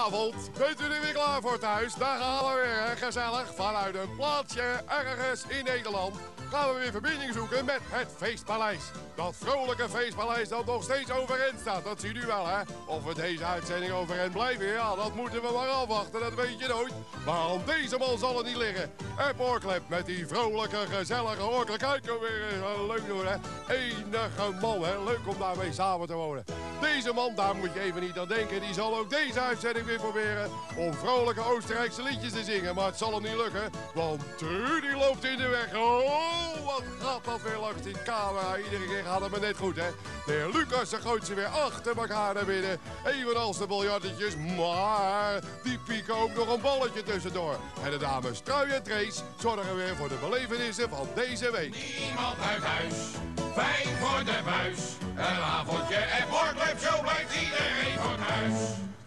Goedenavond, bent u er weer klaar voor thuis? Daar gaan we weer, hè? Gezellig. Vanuit een plaatsje ergens in Nederland gaan we weer verbinding zoeken met het Feestpaleis. Dat vrolijke Feestpaleis dat nog steeds overeind staat, dat ziet u wel, hè? Of we deze uitzending overeind blijven, ja, dat moeten we maar afwachten, dat weet je nooit. Maar aan deze man zal het niet liggen. En Poorklep met die vrolijke, gezellige orkel. Kijk, weer leuk doen, hè? Enige man, hè? Leuk om daarmee samen te wonen. Deze man, daar moet je even niet aan denken, die zal ook deze uitzending weer proberen om vrolijke Oostenrijkse liedjes te zingen. Maar het zal hem niet lukken, want Trudy loopt in de weg. Oh, wat gaat dat weer langs die camera. Iedere keer gaat het maar net goed, hè. De heer Lucas gooit ze weer achter elkaar naar binnen. Evenals de biljartetjes, maar die pieken ook nog een balletje tussendoor. En de dames Trui en Trace zorgen weer voor de belevenissen van deze week. Niemand uit huis, fijn voor de buis. Een avondje en Poorklep, zo blijft iedereen van huis.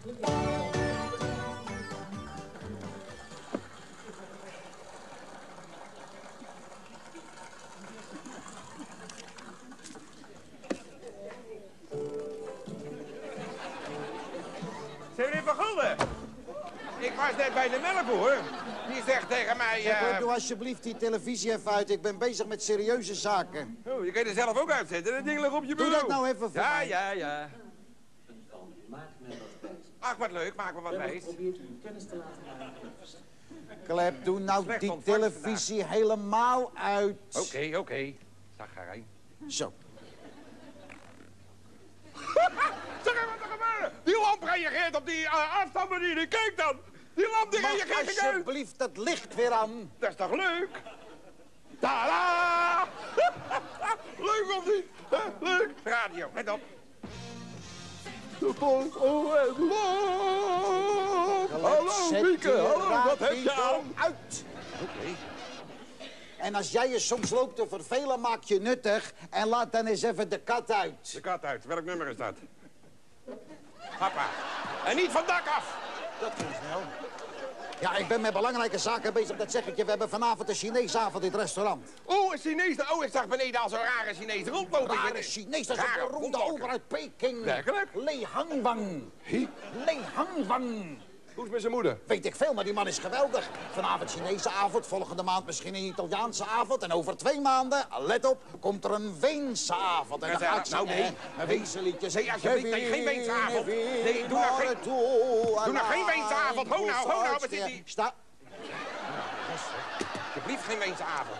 Zijn jullie vergulden? Ik was net bij de melkboer. Die zegt tegen mij... Doe alsjeblieft die televisie even uit. Ik ben bezig met serieuze zaken. Oh, je kan er zelf ook uitzetten. Dat ding ligt op je bureau. Doe dat nou even voor mij. Ja. Ach, wat leuk. Maak me wat wijs. Klep, doe nou Slecht die ontvangst televisie helemaal uit. Oké. Zagarijn. Zo. Zeg even wat er gebeurt. Die lamp reageert op die afstandsbediening. Kijk dan. Die lamp die Mag reageert niet uit. alsjeblieft dat licht weer aan? Dat is toch leuk? Tada! Leuk of niet? Leuk. Radio, let op. De volk en lang. Hallo, Zet Mieke. die Hallo, wat heb je radio aan? uit. Oké. En als jij je soms loopt te vervelen, maak je nuttig. En laat dan eens even de kat uit. De kat uit. Welk nummer is dat? Papa. En niet van dak af. Dat ging snel. Ja, ik ben met belangrijke zaken bezig, dat zeg ik je. We hebben vanavond een Chineesavond in het restaurant. Oh, een Chinees. Oh, ik zag beneden al zo'n rare Chinees rondlopen. Rare Chinees, dat is Rare een beroemde rondlopen. over uit Peking. Werkelijk? Lei Hangwang. Lei Hangwang. Hoe is met zijn moeder? Weet ik veel, maar die man is geweldig. Vanavond Chinese avond, volgende maand misschien een Italiaanse avond. En over 2 maanden, let op, komt er een Weense avond. En dan ga ik nou, nee. mijn Weense liedjes. Nee, alsjeblieft, nee, geen Weense avond. Nee, doe nou geen Weense avond. Ho nou, wat zit die? Sta. Alsjeblieft geen Weense avond.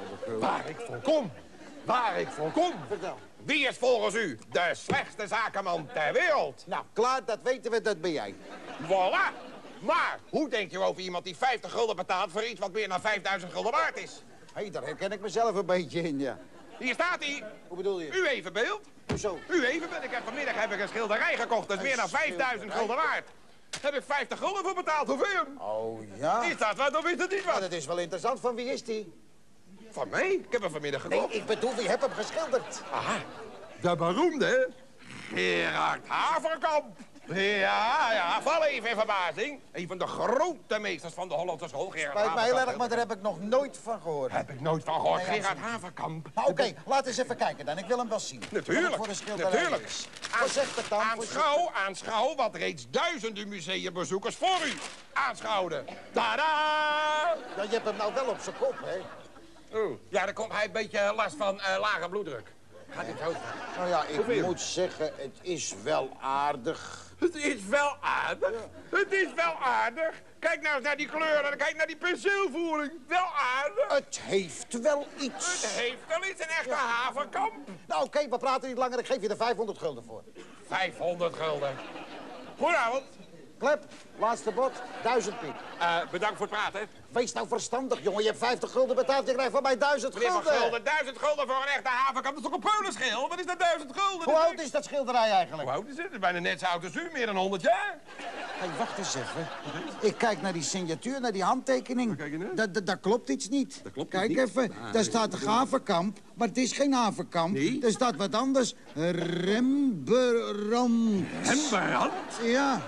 Waar ik voor kom. Vertel. Wie is volgens u de slechtste zakenman ter wereld? Nou, klaar, dat weten we, dat ben jij. Voilà. Maar hoe denkt u over iemand die 50 gulden betaalt voor iets wat meer dan 5000 gulden waard is? Hé, daar herken ik mezelf een beetje in, ja. Hier staat hij. Hoe bedoel je? U evenbeeld. Hoezo? U evenbeeld. Vanmiddag heb ik een schilderij gekocht. Dat is meer dan 5000 gulden waard. Daar heb ik 50 gulden voor betaald. Hoeveel? Oh, ja? Is dat wat of is dat niet Ja, wat? dat is wel interessant. Van wie is die? Van mij? Ik heb hem vanmiddag Nee, gekocht. ik bedoel, wie heb hem geschilderd? Aha. De beroemde Gerard Haverkamp. Ja, val even in verbazing. Een van de grote meesters van de Hollandse school, Gerard Spijt me heel Haverkamp. erg, maar daar heb ik nog nooit van gehoord. Heb ik nooit van gehoord, Nee, Gerard Haverkamp. Maar oké, laat eens even kijken dan. Ik wil hem wel zien. Natuurlijk, Wat het voor een schilderij natuurlijk. is. Wat zegt het dan? Aanschouw wat reeds duizenden museumbezoekers voor u aanschouwden. Tada! Ja, je hebt hem nou wel op zijn kop, hè? Ja, dan komt hij een beetje last van lage bloeddruk. Gaat dit zo? Nou ja, ik moet zeggen, het is wel aardig. Het is wel aardig. Het is wel aardig. Kijk nou eens naar die kleuren. Kijk naar die penseelvoering. Wel aardig. Het heeft wel iets. Het heeft wel iets, een echte Haverkamp. Nou oké, we praten niet langer. Ik geef je er 500 gulden voor. 500 gulden. Goedenavond. Klep, laatste bod, 1000 piek. Bedankt voor het praten. Wees nou verstandig, jongen. Je hebt 50 gulden betaald, je krijgt van mij 1000 Meneer Van gulden. Gulden, 1000 gulden voor een echte Haverkamp. Dat is toch een peulenschil? Wat is dat 1000 gulden? Hoe oud is dat schilderij eigenlijk? Hoe oud is het? Het is bijna net zo oud als u, meer dan 100 jaar. Hé, wacht eens even. Ik kijk naar die signatuur, naar die handtekening. Waar kijk je naar? Daar klopt iets niet. Dat klopt Kijk niet? even, daar staat Haverkamp, maar het is geen Haverkamp. Nee? Er staat wat anders. Rembrandt. Rembrandt? Ja.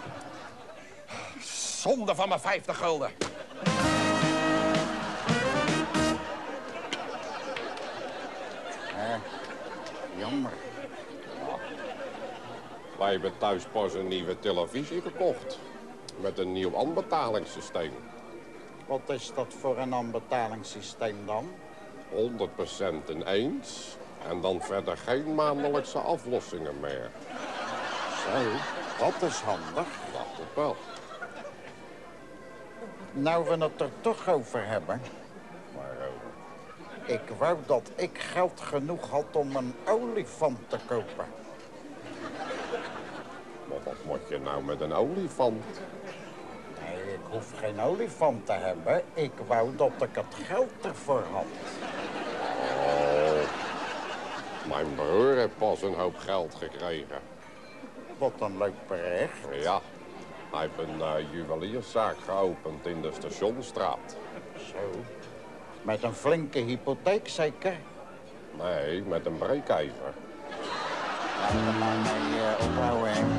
Zonde van mijn 50 gulden. Jammer. Wij hebben thuis pas een nieuwe televisie gekocht. Met een nieuw aanbetalingssysteem. Wat is dat voor een aanbetalingssysteem dan? 100% ineens. En dan verder geen maandelijkse aflossingen meer. Zo, dat is handig. Dacht het wel. Nou we het er toch over hebben. Maar Ik wou dat ik geld genoeg had om een olifant te kopen. wat moet je nou met een olifant? Nee, ik hoef geen olifant te hebben. Ik wou dat ik het geld ervoor had. Oh, mijn broer heeft pas een hoop geld gekregen. Wat een leuk bericht. Ja, hij heeft een juwelierszaak geopend in de Stationstraat. Zo. Met een flinke hypotheek zeker? Nee, met een breekijzer. Laten we maar mee ophouden, hè.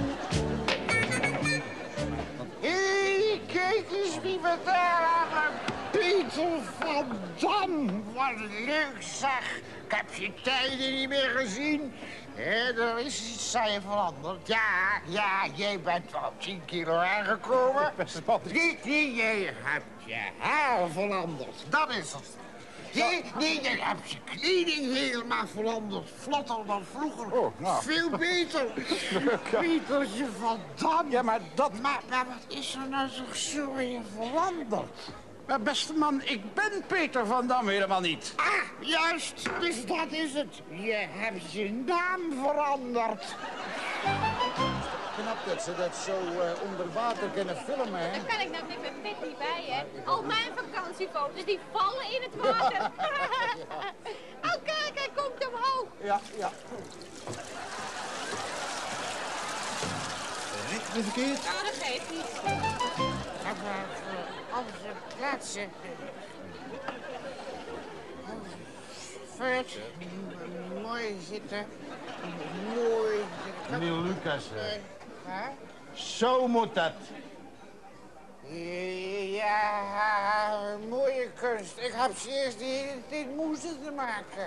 Hé, kijk eens wie we daar hebben. Peter van Dam. Wat leuk zeg. Ik heb je tijden niet meer gezien. Er is iets, zei je, veranderd. Ja, jij bent wel 10 kilo aangekomen. Nee, jij hebt je haar veranderd. Dat is het. Nee, jij hebt je kleding helemaal veranderd. Vlotter dan vroeger. Oh, nou. Veel beter. Petertje van Dam. Ja, maar dat... Maar wat is er nou toch zo in je veranderd? Maar beste man, ik ben Peter van Dam helemaal niet. Ah, juist. Dus dat is het. Je hebt je naam veranderd. Knap dat ze dat zo onder water kunnen filmen, hè? Daar kan ik nou met mijn pet niet bij, hè. Al mijn vakantiefoto's, die vallen in het water. Oh, kijk, hij komt omhoog. Ja. Niet verkeerd? Oh, dat geeft niet. Onze plaatsen. Furt, mooi zitten. Mooi. Meneer Lucas, Huh? zo moet dat. Ja, mooie kunst. Ik heb ze eerst dit moesten te maken.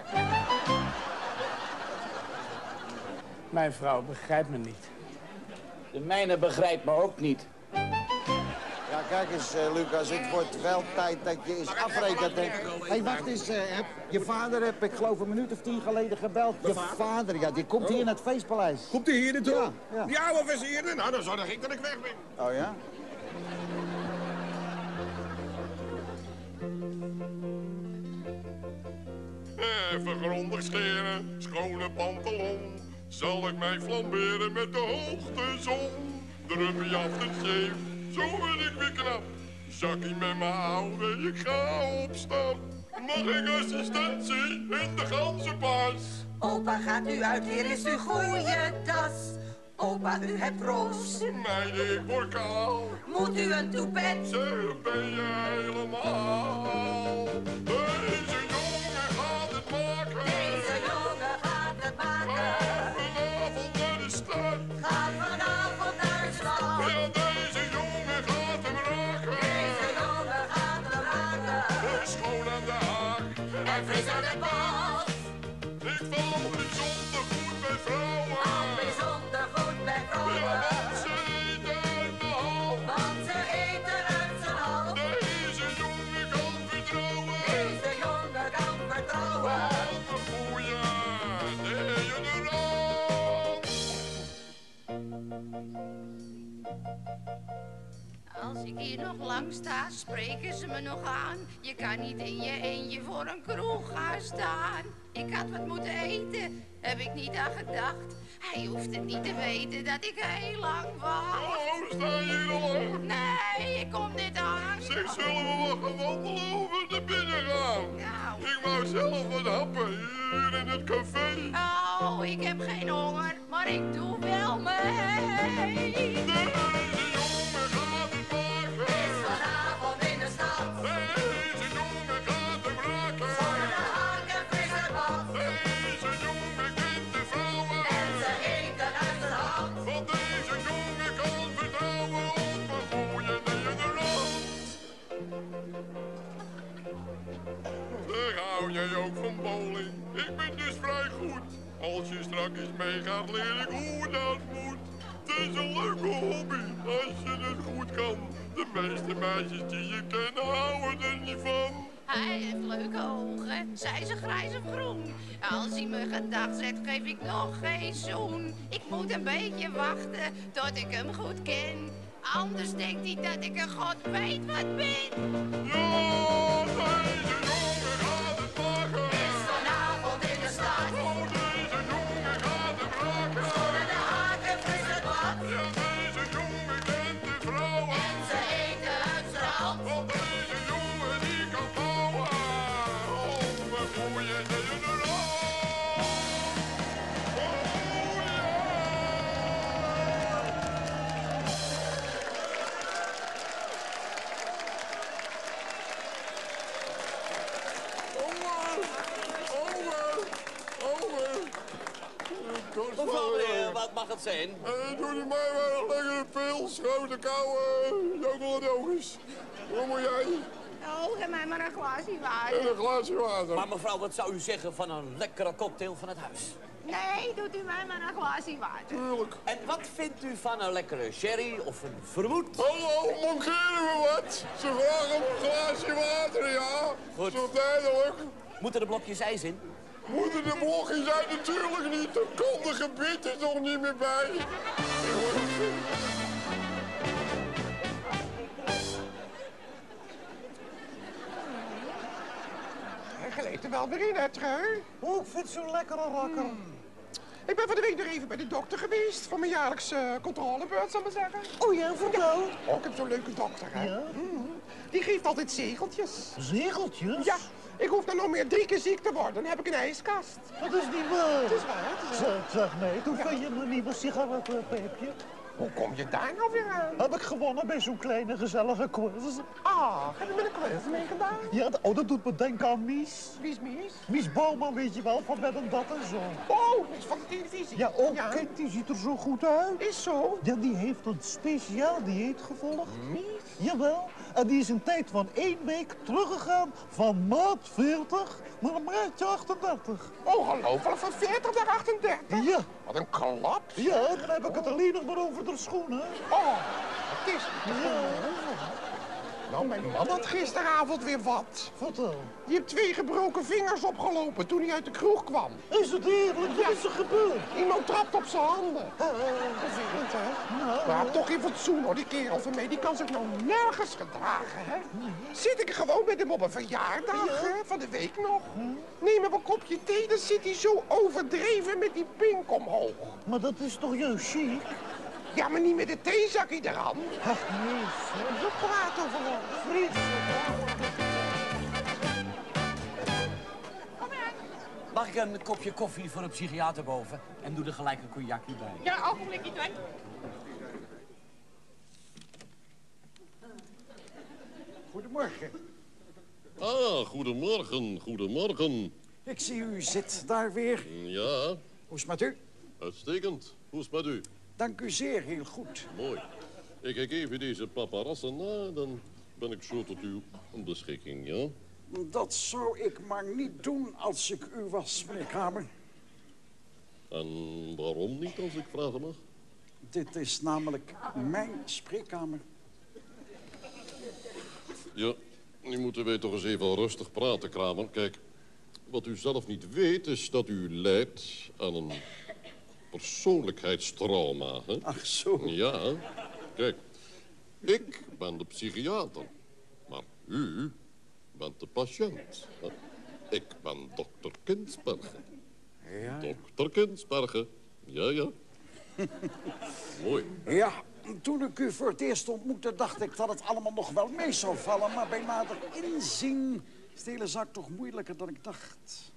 Mijn vrouw begrijpt me niet. De mijne begrijpt me ook niet. Ja, kijk eens, Lucas, het wordt wel tijd dat je eens afrekent. Hé, wacht eens, je vader heb ik geloof een minuut of 10 geleden gebeld. Je vader, ja, die komt hier naar het feestpaleis. Komt hij hier naartoe? Ja. Ja, wat is hier? Nou, dan zorg ik dat ik weg ben. Oh ja? Even grondig scheren, schone pantalon. Zal ik mij flamberen met de hoogste zon. Druppie af de zeef, zo ben ik weer knap. Zakkie met mijn oude, ik ga op stap. Mag ik assistentie in de ganzenpas? Opa gaat u uit, hier is uw goeie das. Opa, u hebt roos. Meiden, ik word kaal. Moet u een toepet? Zeg, ben je helemaal? Deze jongen gaat het maken. Deze jongen gaat het maken. Vanavond naar de stad. Gaat vanavond naar de stad. Ja, deze jongen gaat hem raken. Deze jongen gaat hem raken. Schoon aan de haak. En fris aan het bos. Ik val bijzonder goed bij vrouwen. Al bijzonder goed bij Ja, vrouwen. want ze eten uit de hand. Want ze eten uit zijn hand. Deze jongen kan vertrouwen. Deze jongen kan vertrouwen. Wat een goeie deodorant. Als ik hier nog lang sta, spreken ze me nog aan. Je kan niet in je eentje voor een kroeg gaan staan. Ik had wat moeten eten, heb ik niet aan gedacht. Hij hoeft het niet te weten dat ik heel lang wacht. Oh, sta je hier al lang? Nee, ik kom dit aan. Zeg, zullen we wat gaan wandelen over de binnen gaan? Nou. Ik wou zelf wat happen hier in het café. Oh, ik heb geen honger, maar ik doe wel mee. Deze jongen gaat het maken. Is vanavond in de stad. Deze jongen gaat hem raken. Voor de hak en fris en bad. Deze jongen kent de vrouwen. En ze eten uit zijn hand. Want deze jongen kan vertrouwen op een goeie deodorant. Zeg, hou jij ook van bowling? Ik ben dus vrij goed. Als je straks meegaat, leer ik hoe dat moet. Het is een leuke hobby als je het goed kan De meeste meisjes die je kent houden er niet van. Hij heeft leuke ogen, zijn ze grijs of groen. Als hij me gedag zet, geef ik nog geen zoen. Ik moet een beetje wachten tot ik hem goed ken. Anders denkt hij dat ik een god weet wat ben. Ja, deze jongen gaat het maken. Is vanavond in de stad. Oh, deze jongen gaat het raken. Zonder de haken fris het wat. Ja, deze jongen kent de vrouwen. En ze eten het strand. Want deze jongen die kan bouwen. Oh, we gooien ze in de raam. Mevrouw, meneer, wat mag het zijn? Doe die mij maar een lekkere pils, grote koude jodeladogis. Wat moet jij? Oh, geef mij maar een glaasje water. En een glaasje water. Maar mevrouw, wat zou u zeggen van een lekkere cocktail van het huis? Nee, doet u mij maar een glaasje water. Tuurlijk. En wat vindt u van een lekkere sherry of een vermoed? Hallo, mankeren we wat? Ze vragen om een glaasje water, ja? Goed. Zo duidelijk. Moeten er blokjes ijs in? Moeten de blokjes zijn natuurlijk niet. Dan kan de gebied er toch niet meer bij. Je leeft er wel weer in, hè, Treu? Oh, ik vind het zo'n lekkere rakker. Ik ben van de week nog even bij de dokter geweest. Voor mijn jaarlijkse controlebeurt, zal ik maar zeggen. Oh ja, vertel. Oh, ik heb zo'n leuke dokter, hè. Ja? Die geeft altijd zegeltjes. Zegeltjes? Ja, ik hoef dan nog meer 3 keer ziek te worden. Dan heb ik een ijskast. Dat is niet waar. Het is waar, het is waar. Zeg mee, hoe vind je een nieuwe sigarettenpijpje? Hoe kom je daar nou weer aan? Heb ik gewonnen bij zo'n kleine gezellige quiz. Ah, heb je met een quiz meegedaan? Ja, dat doet me denken aan Mies. Wie is Mies? Mies Bouwman, weet je wel, van Met en Dat en Zo. Oh, Mies van de televisie. Ja, kijk, die ziet er zo goed uit. Is zo? Ja, die heeft een speciaal dieet gevolgd. Mies? Jawel, en die is een tijd van 1 week teruggegaan van maat 40 naar een maatje 38. Ongelooflijk, van 40 naar 38? Ja. Wat een klap. Ja, dan heb ik het alleen nog maar over de schoenen. Oh, het is Nou, mijn man had gisteravond weer wat. Vertel. Die heeft 2 gebroken vingers opgelopen toen hij uit de kroeg kwam. Is het eerlijk? Wat is er gebeurd? Iemand trapt op zijn handen. Vervelend, hè? Nou, Maar toch in fatsoen, hoor, die kerel van mij. Die kan zich nou nergens gedragen, hè? Zit ik gewoon met hem op een verjaardag, hè? Van de week nog. Neem hem een kopje thee, dan zit hij zo overdreven met die pink omhoog. maar dat is toch juist chic? Ja, maar niet met de theezakje eraan. Ach, nee, Zo praat over ons. Mag ik een kopje koffie voor een psychiater boven? En doe er gelijk een cognacje bij. Ja, ogenblikje, Twan. Goedemorgen. Ah, goedemorgen, goedemorgen. Ik zie u zit daar weer. Ja, Hoe is het met u? uitstekend. Hoe is het met u? Dank u zeer, heel goed. Mooi. Ik kijk even deze paparazzen na, dan ben ik zo tot uw beschikking, ja? Dat zou ik maar niet doen als ik u was, meneer Kramer. En waarom niet, als ik vragen mag? Dit is namelijk mijn spreekkamer. Ja, nu moeten wij toch eens even rustig praten, Kramer. Kijk, wat u zelf niet weet is dat u lijdt aan een persoonlijkheidstrauma, hè? Ach zo. Ja, kijk, ik ben de psychiater, maar u bent de patiënt. Ik ben dokter Kinsbergen. Ja. Dokter Kinsbergen, ja. Mooi. Ja, toen ik u voor het eerst ontmoette, dacht ik dat het allemaal nog wel mee zou vallen. Maar bij nader inzien is de hele zaak toch moeilijker dan ik dacht.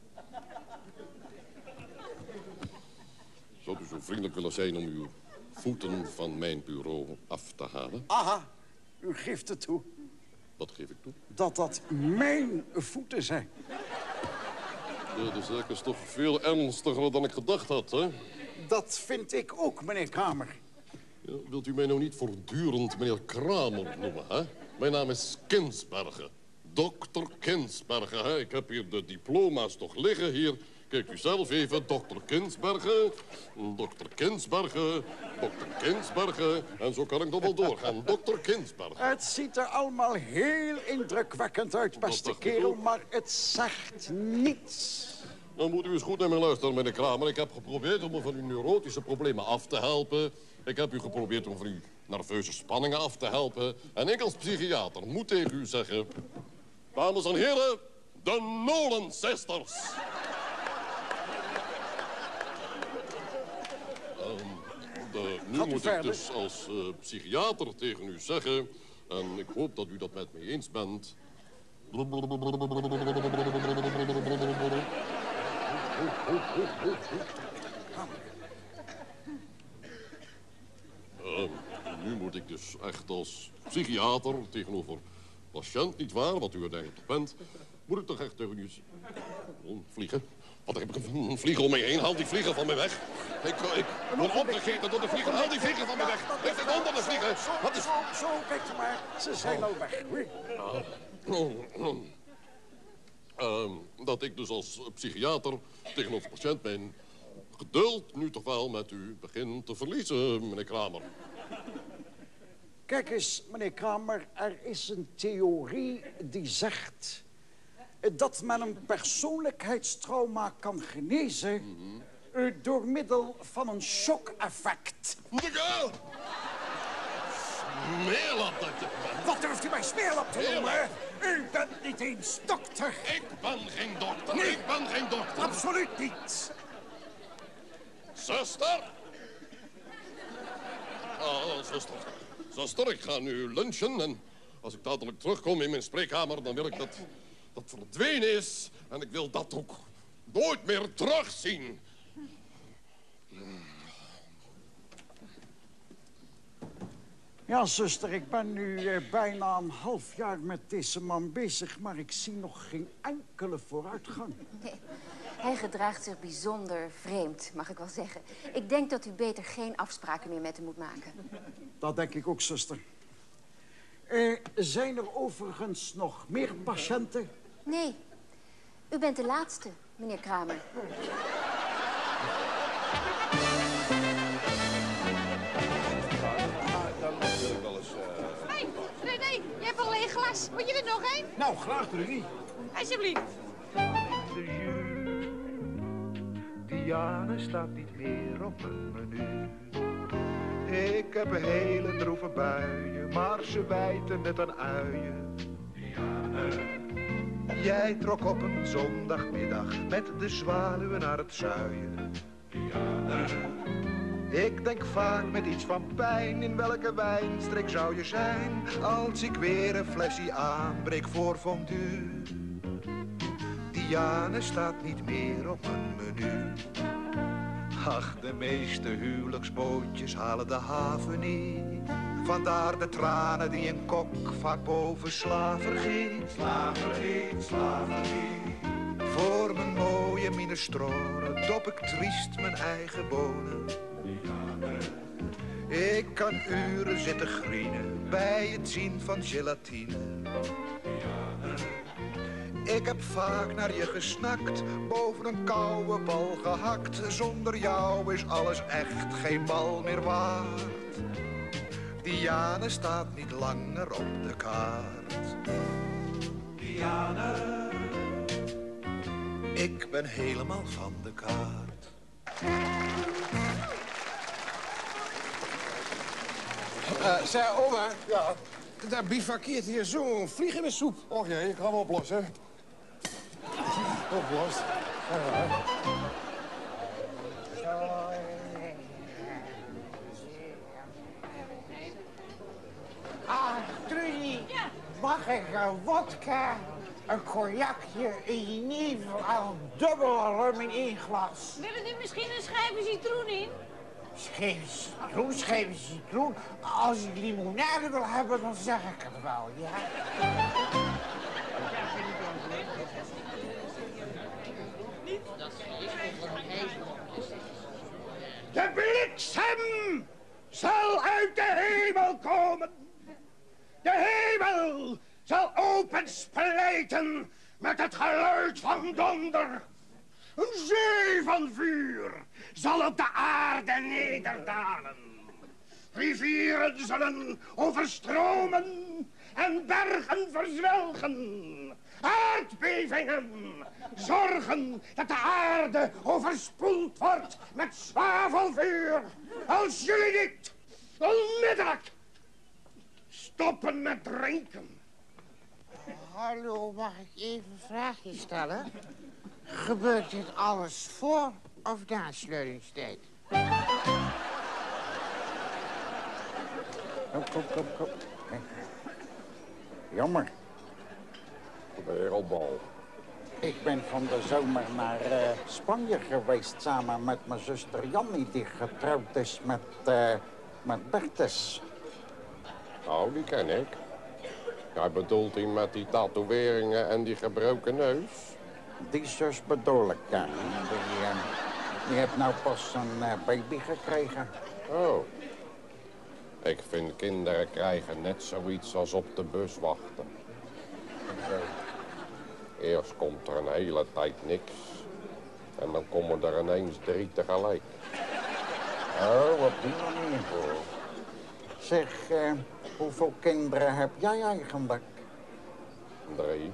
Zou u zo vriendelijk willen zijn om uw voeten van mijn bureau af te halen? Aha, u geeft het toe. Wat geef ik toe? Dat mijn voeten zijn. Ja, de zaak is toch veel ernstiger dan ik gedacht had, hè? Dat vind ik ook, meneer Kramer. Ja, wilt u mij nou niet voortdurend meneer Kramer noemen, hè? Mijn naam is Kinsbergen. Dokter Kinsbergen, hè? Ik heb hier de diploma's toch liggen hier. Kijk u zelf even, dokter Kinsbergen, dokter Kinsbergen, dokter Kinsbergen. En zo kan ik nog wel doorgaan. Dokter Kinsbergen. Het ziet er allemaal heel indrukwekkend uit, beste kerel, maar het zegt niets. Dan moet u eens goed naar mij luisteren, meneer Kramer. Ik heb geprobeerd om u van uw neurotische problemen af te helpen. Ik heb u geprobeerd om van uw nerveuze spanningen af te helpen. En ik als psychiater moet tegen u zeggen... Dames en heren, de Nolan Sisters. Nu moet ik dus als psychiater tegen u zeggen... en ik hoop dat u dat met me eens bent... nu moet ik dus echt als psychiater tegenover patiënt, nietwaar, wat u uiteindelijk bent... moet ik toch echt tegen u vliegen. Wat heb ik een vlieg om me heen? Haal die vliegen van me weg. Ik word opgegeten door de vliegen. Haal die vliegen van me weg. Ligt het onder de vliegen? Wat is... Zo, kijk maar. Ze zijn al weg. Dat ik dus als psychiater tegenover patiënt mijn geduld nu toch wel met u begin te verliezen, meneer Kramer. Kijk eens, meneer Kramer, er is een theorie die zegt... dat men een persoonlijkheidstrauma kan genezen... door middel van een shock-effect. Smeerlap dat je bent. Wat durft u mij smeerlap te noemen? U bent niet eens dokter. Ik ben geen dokter. Nee. Ik ben geen dokter. Absoluut niet. Zuster? Zuster. Zuster, ik ga nu lunchen en als ik dadelijk terugkom in mijn spreekkamer... dan wil ik dat verdwenen is en ik wil dat ook nooit meer terugzien. Ja, zuster, ik ben nu bijna een half jaar met deze man bezig... maar ik zie nog geen enkele vooruitgang. Nee, hij gedraagt zich bijzonder vreemd, mag ik wel zeggen. Ik denk dat u beter geen afspraken meer met hem moet maken. Dat denk ik ook, zuster. Zijn er overigens nog meer patiënten? Nee, u bent de laatste, meneer Kramer. Hey, René, je hebt al een leeg glas. Moet je er nog een? Nou, graag, Rudy. Alsjeblieft. De jus, Diane staat niet meer op het menu. Ik heb hele droeve buien, maar ze bijten net aan uien. Diane. Jij trok op een zondagmiddag met de zwaluwen naar het zuien. Diane. Ik denk vaak met iets van pijn, in welke wijnstreek zou je zijn? Als ik weer een flesje aanbreek voor fondue. Diane staat niet meer op een menu. Ach, de meeste huwelijksbootjes halen de haven niet. Vandaar de tranen die een kok vaak boven slaaf vergiet. Slaaf vergiet, slaaf vergiet. Voor mijn mooie minestroren dop ik triest mijn eigen bonen. Ik kan uren zitten grienen bij het zien van gelatine. Ik heb vaak naar je gesnakt, boven een koude bal gehakt. Zonder jou is alles echt geen bal meer waard. Diane staat niet langer op de kaart. Diane, ik ben helemaal van de kaart. Zeg, oma. Ja? Daar bivakkeert hier zo'n vlieg in de soep. Och jee, ik ga hem oplossen. Oplost. Ah, Trudy, mag ik een wodka, een cognacje, een jenever en een dubbele rum in één glas? Willen u misschien een schijfje citroen in? Schijven citroen. Als ik limonade wil hebben, dan zeg ik het wel, ja? De bliksem zal uit de hemel komen. De hemel zal opensplijten met het geluid van donder. Een zee van vuur zal op de aarde nederdalen. Rivieren zullen overstromen en bergen verzwelgen. Aardbevingen zorgen dat de aarde overspoeld wordt met zwavelvuur. Als jullie niet onmiddellijk stoppen met drinken. Hallo, mag ik even een vraagje stellen? Gebeurt dit alles voor of na sluitingstijd? Kom. Jammer. Wereldbal. Ik ben van de zomer naar Spanje geweest samen met mijn zuster Jannie, die getrouwd is met Bertus. Oh, die ken ik. Jij bedoelt die met die tatoeëringen en die gebroken neus? Die zus bedoel ik, ja. Die heeft nou pas een baby gekregen. Oh. Ik vind kinderen krijgen net zoiets als op de bus wachten. Eerst komt er een hele tijd niks. En dan komen er ineens 3 tegelijk. Oh, op die manier. Zeg, hoeveel kinderen heb jij eigenlijk? 3.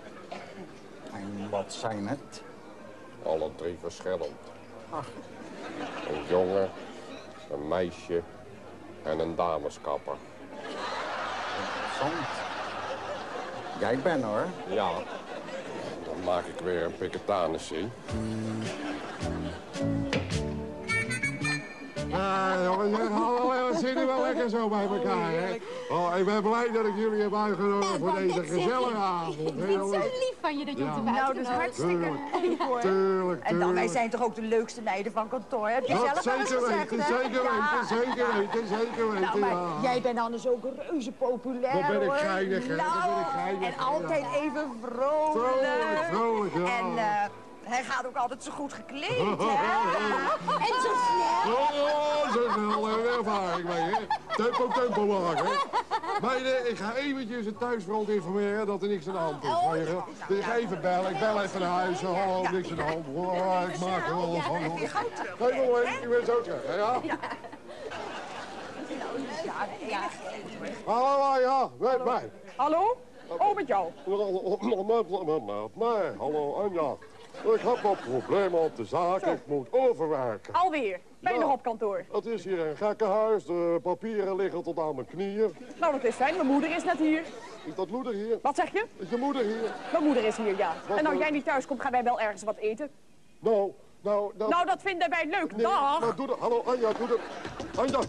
En wat zijn het? Alle 3 verschillend. Ach. Een jongen, een meisje en een dameskapper. Interessant. Jij bent hoor. Ja. Dan maak ik weer een piketanissie. Jongens, we zitten wel lekker zo bij elkaar, hè? Oh, ik ben blij dat ik jullie heb uitgenodigd voor deze gezellige avond. Ik vind het zo lief van je dat je ons hebt Nou, dat is hartstikke lief hoor. Tuurlijk. En dan, wij zijn toch ook de leukste meiden van kantoor, heb je zelf al eens gezegd, hè? Zeker weten, Nou, maar ja. jij bent anders ook reuze populair, Wat ben ik hoor. geinig, hè? Wat ben ik Nou, geinig, en altijd even vrolijk. Vrolijk, ja. En hij gaat ook altijd zo goed gekleed, hè? En zo snel. Oh, zo snel, daar heb ik ervaring mee, hè. Tempo maken, hè. Meiden, ik ga eventjes het thuisfront informeren dat er niks aan de hand is. Weet je wel. Dus ik ga even bellen, ik bel even naar huis. Hallo, niks aan de hand. Oh, ik maak er wel wat van. Geen probleem, ik ben zo terug, hè, ja? Hallo, ja, met mij. Hallo? Oh, met jou. Met mij, hallo Anja. Ik heb wat problemen op de zaak, ik moet overwerken. Alweer? Ben je nog op kantoor? Het is hier een gekkenhuis, de papieren liggen tot aan mijn knieën. Nou, dat is fijn. Mijn moeder is net hier. Is dat moeder hier? Wat zeg je? Is je moeder hier? Mijn moeder is hier, ja. Wat En nou jij niet thuis komt, gaan wij wel ergens wat eten. Nou, dat vinden wij leuk. Nee, Dag. nou, doe dat. Hallo Anja, doe dat. Anja.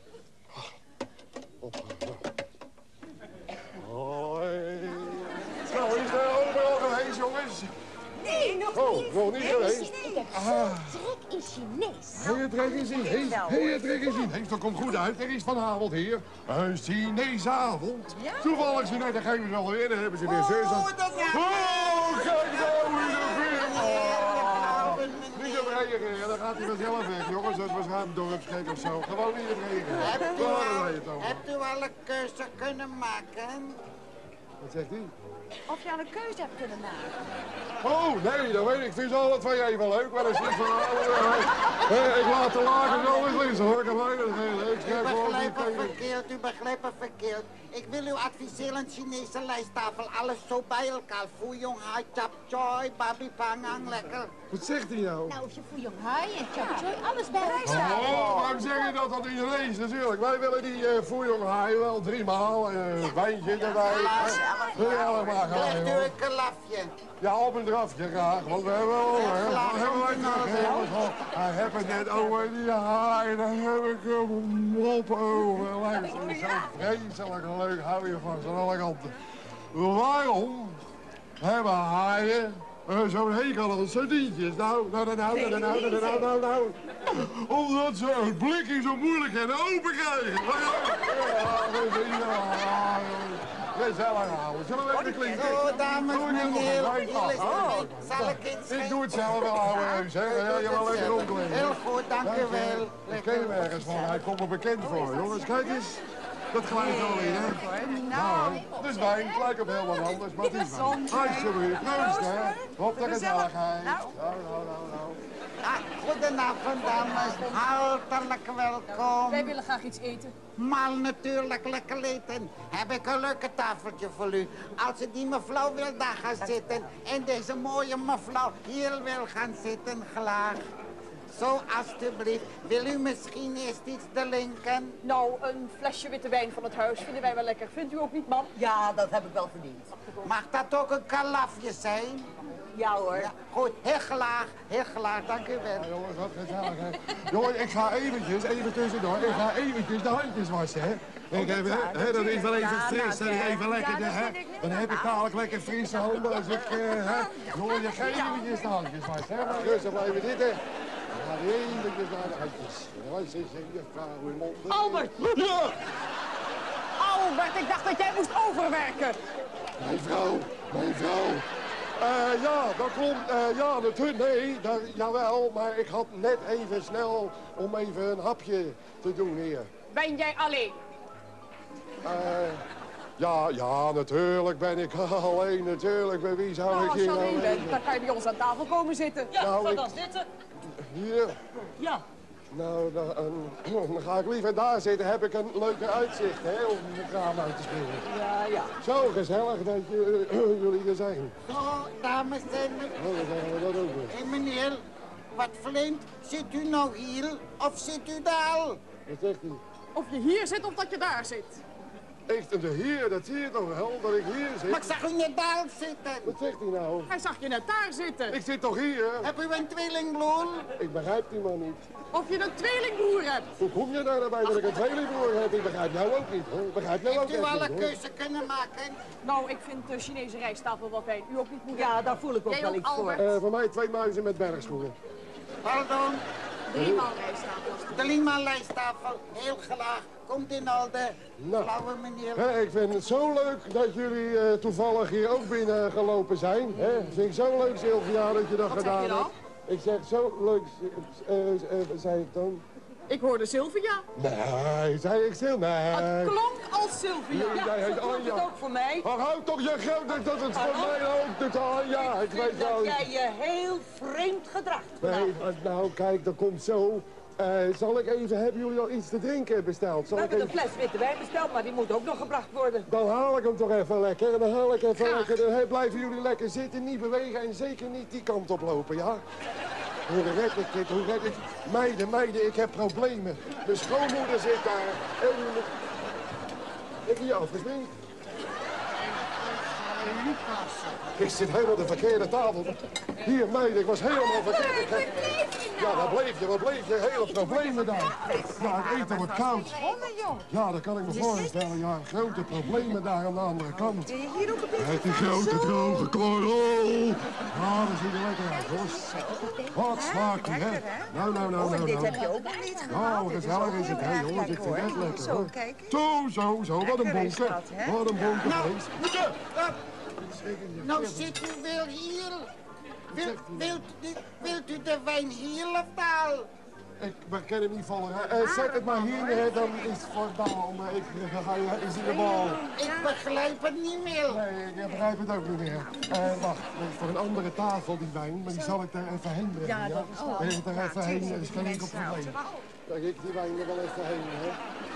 Hoi. Nou, is er overal geweest, jongens? Nee, nog niet. Nog niet geweest? Ik heb trek in Chinees. Heb je trek in Chinees? Trek in Chinees? Dat komt goed uit. Er is vanavond hier een Chinese avond. Ja? Toevallig zijn net de geven wel weer. Dan hebben ze weer zus. Oh, kijk nou in de film. Niet op reageren, dan gaat hij vanzelf weg, jongens. Dat was een dorpsgek of zo. Gewoon niet op reageren. Hebt u al een keuze kunnen maken? Wat zegt hij? Of je al een keuze hebt kunnen maken. Oh, nee, dat weet ik. Ik vind al wat van jij wel leuk. Wel eens iets van ik laat de lagen zo eens lezen, hoor. U begrijpt het verkeerd. Ik wil u adviseren een Chinese lijsttafel. Alles zo bij elkaar. Fuyong hai, chap choy, babi pangang, lekker. Wat zegt hij nou? Nou, of je Fuyong hai en chap choy, alles bij elkaar. Oh, waarom zeg je dat niet ineens? Natuurlijk. Wij willen die Fuyong hai wel 3 maal. Wijntje erbij. Legt u een kalafje? Ja, op een drafje graag, want we hebben wel... Hij heeft het net over die haai, daar heb ik een mop over. Lijkt me zo vreselijk leuk, hou je van z'n alle kanten. Waarom hebben haaien zo'n hekel aan sardientjes? Nou. Omdat ze het blikje zo moeilijk en open krijgen. Gezellig houden. Zullen we even klinken? Oh, dames en heren. Zal ik Ik doe het zelf wel, ouwe heus, hè. Je wil lekker rondklinken. Heel goed, dank u wel. Ik ken hem ergens van. Hij komt me bekend voor. Jongens, kijk eens. Dat glijdt wel in, hè? Nou, dus wijn, het lijkt op heel wat anders, maar het is wijn. Alsjeblieft, proost, hè? Op de gezelligheid. Nou. Goedenavond, dames. Hartelijk welkom. Wij willen graag iets eten. Maar natuurlijk lekker eten. Heb ik een leuke tafeltje voor u. Als die mevrouw wil daar gaan zitten en deze mooie mevrouw hier wil gaan zitten, graag. Zo, alstublieft. Wil u misschien eerst iets drinken? Nou, een flesje witte wijn van het huis vinden wij wel lekker. Vindt u ook niet, man? Ja, dat heb ik wel verdiend. Mag dat ook een kalafje zijn? Ja hoor. Ja, goed, heel graag, dank u wel. Ja, jongens, wat gezellig, hè. Jongens, ik ga eventjes, even tussendoor, ik ga eventjes de handjes wassen, hè. Ik heb, hè, dat is wel even fris, dat is even lekker, hè. Dan heb ik dadelijk lekker frisse handen als ik, hè. Jongens, je gaat eventjes de handjes wassen, hè. Maar rustig blijven zitten. Ja, eventjes naar de handjes. Wat is je vrouw in mond? Albert! Ja! Albert, ik dacht dat jij moest overwerken. Mijn vrouw. Ja, dat klopt. Ja, natuurlijk. Nee, jawel. Maar ik had net even snel om even een hapje te doen hier. Ben jij alleen? Ja, natuurlijk ben ik alleen. Natuurlijk. Bij wie zou ik Als je hier alleen nou bent, dan kan je bij ons aan tafel komen zitten. Ja, Nou, ga ik- dan zitten. Hier? Ja. Nou, dan ga ik liever daar zitten. Heb ik een leuke uitzicht, hè, om de raam uit te springen. Ja. Zo gezellig dat jullie er zijn. Zo, dames en heren. Nou, dan zeggen we dat ook weer. Hé, meneer, wat vreemd. Zit u nou hier of zit u daar? Wat zegt hij? Of je hier zit of dat je daar zit. Hier, dat zie je toch wel, dat ik hier zit. Maar ik zag u net daar zitten. Wat zegt hij nou? Hij zag je net daar zitten. Ik zit toch hier? Heb u een tweelingbroer? Ik begrijp die man niet. Of je een tweelingbroer hebt. Hoe kom je daar bij dat ik een tweelingbroer heb? Ik begrijp jou ook niet, hoor. Ik begrijp jou ook Heeft u echt alle niet, hoor. keuze kunnen maken? Nou, ik vind de Chinese rijsttafel wel fijn. U ook niet, moeder? Ja, daar voel ik ook Jij wel ook, iets voor. Albert? Voor mij 2 muizen met bergschoenen. Pardon? 3 maal rijsttafels. 3 maal lijsttafel. Heel graag. Komt in orde. Nou, Blauwe meneer. hè, ik vind het zo leuk dat jullie toevallig hier ook binnen gelopen zijn. Hè? Vind ik zo leuk, Sylvia, dat je dat Wat gedaan zeg je dan? hebt. Ik zeg zo leuk, zei ik dan. Ik hoorde Sylvia. Nee, zei ik stil? Nee. Het klonk als Sylvia. Jij heet Zo klonk het Anja. ook voor mij. Maar houd toch je groot dat het voor mij ook doet, Anja. Ik weet wel. Dat jij je heel vreemd gedraagt. Nee, nou kijk, dat komt zo. Zal ik even, hebben jullie al iets te drinken besteld? We Zal ik hebben even... een fles witte wijn besteld, maar die moet ook nog gebracht worden. Dan haal ik hem toch even lekker. Dan haal ik even lekker. Dan blijven jullie lekker zitten, niet bewegen en zeker niet die kant op lopen, ja? Hoe red ik dit? Hoe red ik... Meiden, ik heb problemen. Mijn schoonmoeder zit daar. En... Ik hier afgesminkt. Ik zit helemaal de verkeerde tafel. Hier, meiden, ik was helemaal verkeerd. Ja, wat bleef je? Hele problemen daar. Ja, het eten wordt koud. Ja, dat kan ik me voorstellen. Ja, grote problemen daar aan de andere kant. Kun je hier ook een beetje Het die grote droge korrel. Ja, dat ziet er lekker uit, hoor. Wat smaakt die, hè? Nou. dit heb je ook nog niet gehad. Oh, gezellig is het, hè, jongens. Ik vind het echt lekker, Zo, hoor. kijk eens. Zo. Wat een Lekker is bonker. dat, hè? Wat een bonker. Nou, vlees. Nou zit u wel hier. Wilt u de wijn hier of daar? Ik ken hem niet vallen. Zet het maar hier neer, dan is het voor bal. Maar ik ga je is in de bal. Ik begrijp het niet meer. Nee, ik begrijp het ook niet meer. Wacht, dat is voor een andere tafel die wijn, maar die zal ik daar even heen brengen. Ja, dat is wel. Ben ik er even heen, dat is geen enkel probleem. Kijk, ik die wijn er wel even heen, hè.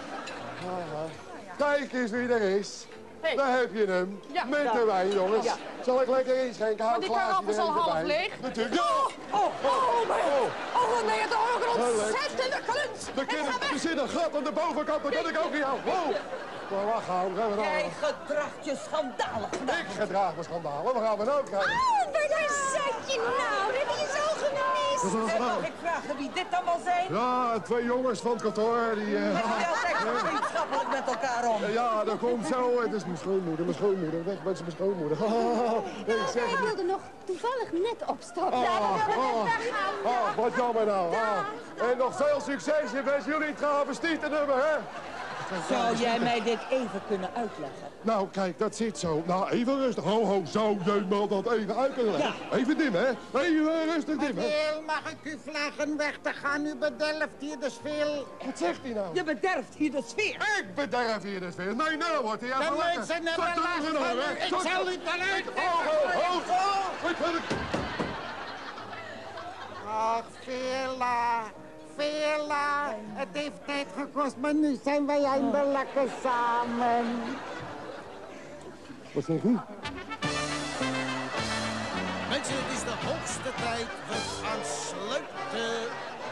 Kijk eens wie er is. Hey. Daar heb je hem. Ja. Met de wijn, jongens. Ja. Zal ik lekker inschenken? Hou Maar een die glaasje karaff is al er even half bij. leeg. Natuurlijk. Ja! Oh, nee, het is ook een Heel leuk. ontzettende kluns. Er zit een gat aan de bovenkant, dat kan ik ook niet aan. Wow! Maar waar gaan we dan? Jij gedraagt je schandalig. Ik gedraag me schandalen. Waar gaan we nou krijgen? Albert, waar zat je nou? We hebben je zo gemist. En mag ik vragen wie dit dan wel zijn? Ja, 2 jongens van het kantoor. Die, Ja, zeg vriendschappelijk met elkaar om. ja, dat komt zo. Het is mijn schoonmoeder. Weg met zijn schoonmoeder. Ik zeg Hij het niet. wilde nog toevallig net opstappen. Wat jammer nou. En nog veel succes. Je bent jullie travestieten nummer, hè? Zou jij mij dit even kunnen uitleggen? Nou, kijk, dat zit zo. Nou, even rustig. Ho, zou jij me dat even uit kunnen leggen? Ja. Even dimmen, hè? Even rustig dimmen. Meneer, mag ik u vragen weg te gaan? U bederft hier de sfeer. Wat zegt hij nou? Je bederft hier de sfeer. Ik bederf hier de sfeer. Nee, nou wordt hij even lekker. De mensen hebben last van u. Ik zal u eruit Ho. Ach, Vela. Het heeft tijd gekost, maar nu zijn wij eindelijk samen. Wat zeg u? Mensen, het is de hoogste tijd. We gaan sluiten.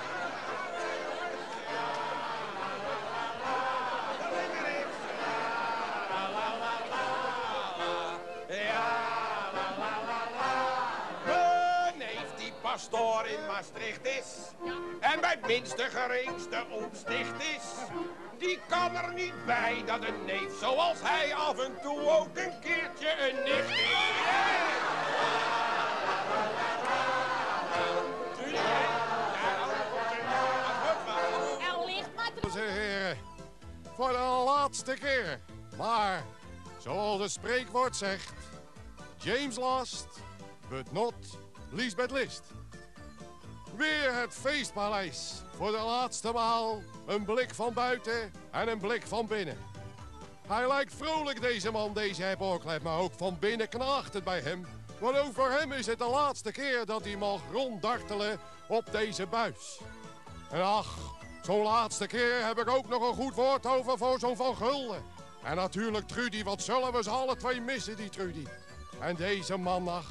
Pastoor in Maastricht is en bij het minste geringste ontsticht is, die kan er niet bij dat een neef zoals hij af en toe ook een keertje een nicht is. Dames en heren, voor de laatste keer, maar zoals het spreekwoord zegt, James last, but not Liesbeth list. Weer het feestpaleis. Voor de laatste maal een blik van buiten en een blik van binnen. Hij lijkt vrolijk, deze man, deze hebborklet, maar ook van binnen knaagt het bij hem. Want ook voor hem is het de laatste keer dat hij mag ronddartelen op deze buis. En ach, zo'n laatste keer heb ik ook nog een goed woord over voor zo'n Van Gulden. En natuurlijk Trudy, wat zullen we ze alle twee missen, die Trudy. En deze man, ach,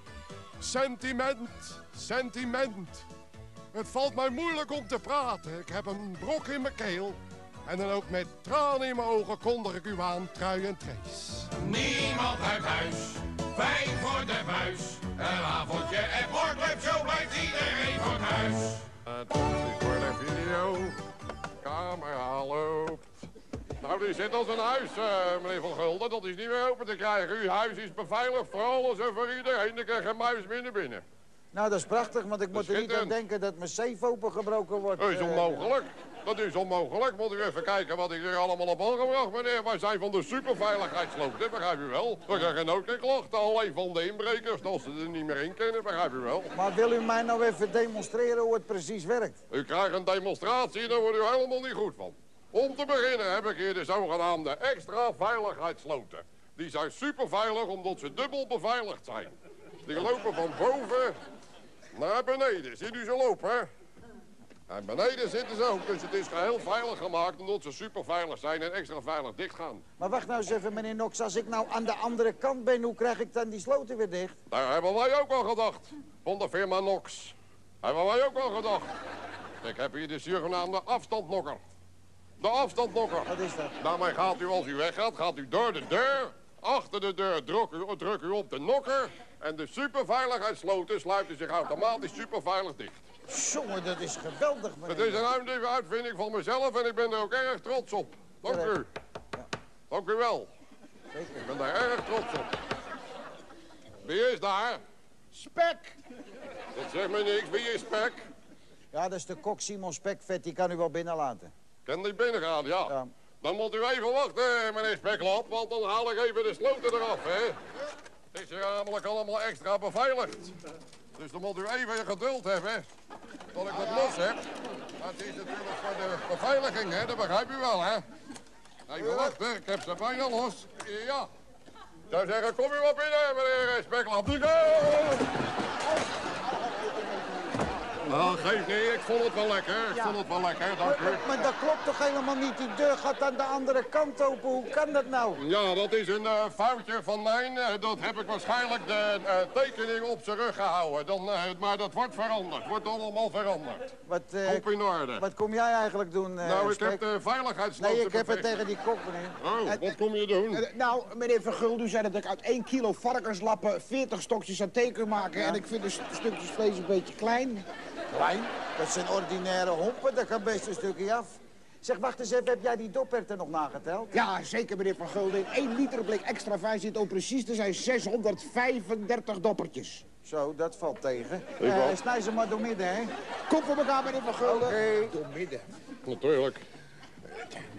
sentiment. Het valt mij moeilijk om te praten. Ik heb een brok in mijn keel. En dan ook met tranen in mijn ogen kondig ik u aan, Trui en Trace. Niemand uit huis, fijn voor de buis. Een avondje en Borgclub, zo blijft iedereen voor het huis. Het is voor de video. Camera loopt. Nou, die zit als een huis, meneer Van Gulden. Dat is niet meer open te krijgen. Uw huis is beveiligd voor alles en voor iedereen. Dan krijg je een muis binnen. Nou, dat is prachtig, want ik moet er niet aan denken dat mijn safe opengebroken wordt. Dat is onmogelijk. Dat is onmogelijk. Moet u even kijken wat ik er allemaal op aangebracht, meneer. Wij zijn van de superveiligheidsloop, dat begrijp u wel. We krijgen ook geen klachten, alleen van de inbrekers, als ze er niet meer in kunnen, begrijp u wel. Maar wil u mij nou even demonstreren hoe het precies werkt? U krijgt een demonstratie, daar wordt u helemaal niet goed van. Om te beginnen heb ik hier de zogenaamde extra veiligheidssloten. Die zijn superveilig omdat ze dubbel beveiligd zijn. Die lopen van boven naar beneden. Ziet u ze lopen, hè? En beneden zitten ze ook, dus het is geheel veilig gemaakt omdat ze superveilig zijn en extra veilig dicht gaan. Maar wacht nou eens even, meneer Knox. Als ik nou aan de andere kant ben, hoe krijg ik dan die sloten weer dicht? Daar hebben wij ook al gedacht. Van de firma Knox. Hebben wij ook al gedacht. Ik heb hier de zogenaamde afstandnokker. De afstandnokker. Wat is dat? Daarmee gaat u, als u weggaat, gaat u door de deur. Achter de deur druk u op de nokker. En de superveiligheidssloten sluiten zich automatisch superveilig dicht. Jongen, dat is geweldig, meneer. Het is een uitvinding uitvinding van mezelf en ik ben er ook erg trots op. Dank u. Dank u wel. Zeker. Ik ben daar erg trots op. Wie is daar? Spek. Dat zegt me niks. Wie is Spek? Ja, dat is de kok Simon Spekvet. Die kan u wel binnenlaten. Kan die binnengaan, ja. Dan moet u even wachten, meneer Speklap, want dan haal ik even de sloten eraf, hè. Het is hier namelijk allemaal extra beveiligd. Dus dan moet u even geduld hebben, tot ik dat los heb. Maar het is natuurlijk voor de beveiliging, hè, dat begrijp u wel, hè. Even wachten, ik heb ze bijna los. Ja. Ik zou zeggen, kom u maar binnen, meneer Speklap. Nou, geef niet, ik vond het wel lekker. Dank u. Maar dat klopt toch helemaal niet? Die deur gaat aan de andere kant open. Hoe kan dat nou? Ja, dat is een foutje van mij. Dat heb ik waarschijnlijk de tekening op zijn rug gehouden. Maar dat wordt veranderd. Wordt allemaal veranderd. Op in orde. Wat kom jij eigenlijk doen, Nou, ik heb de veiligheidsloten. Nee, ik heb het tegen die kok, meneer. Oh, wat kom je doen? Nou, meneer Van Gulden, u zei dat ik uit 1 kilo varkenslappen 40 stokjes aan thee kan maken. Ja. En ik vind de stukjes vlees een beetje klein. Klein? Dat zijn ordinaire hompen, dat kan best een stukje af. Zeg, wacht eens even, heb jij die dopperten nog nageteld? Ja, zeker, meneer Van Gulden. 1 liter blik extra fijn zit om precies te zijn 635 doppertjes. Zo, dat valt tegen. Snij ze maar door midden, hè? Kom voor elkaar, meneer Van Gulden. Oké. Door midden. Natuurlijk.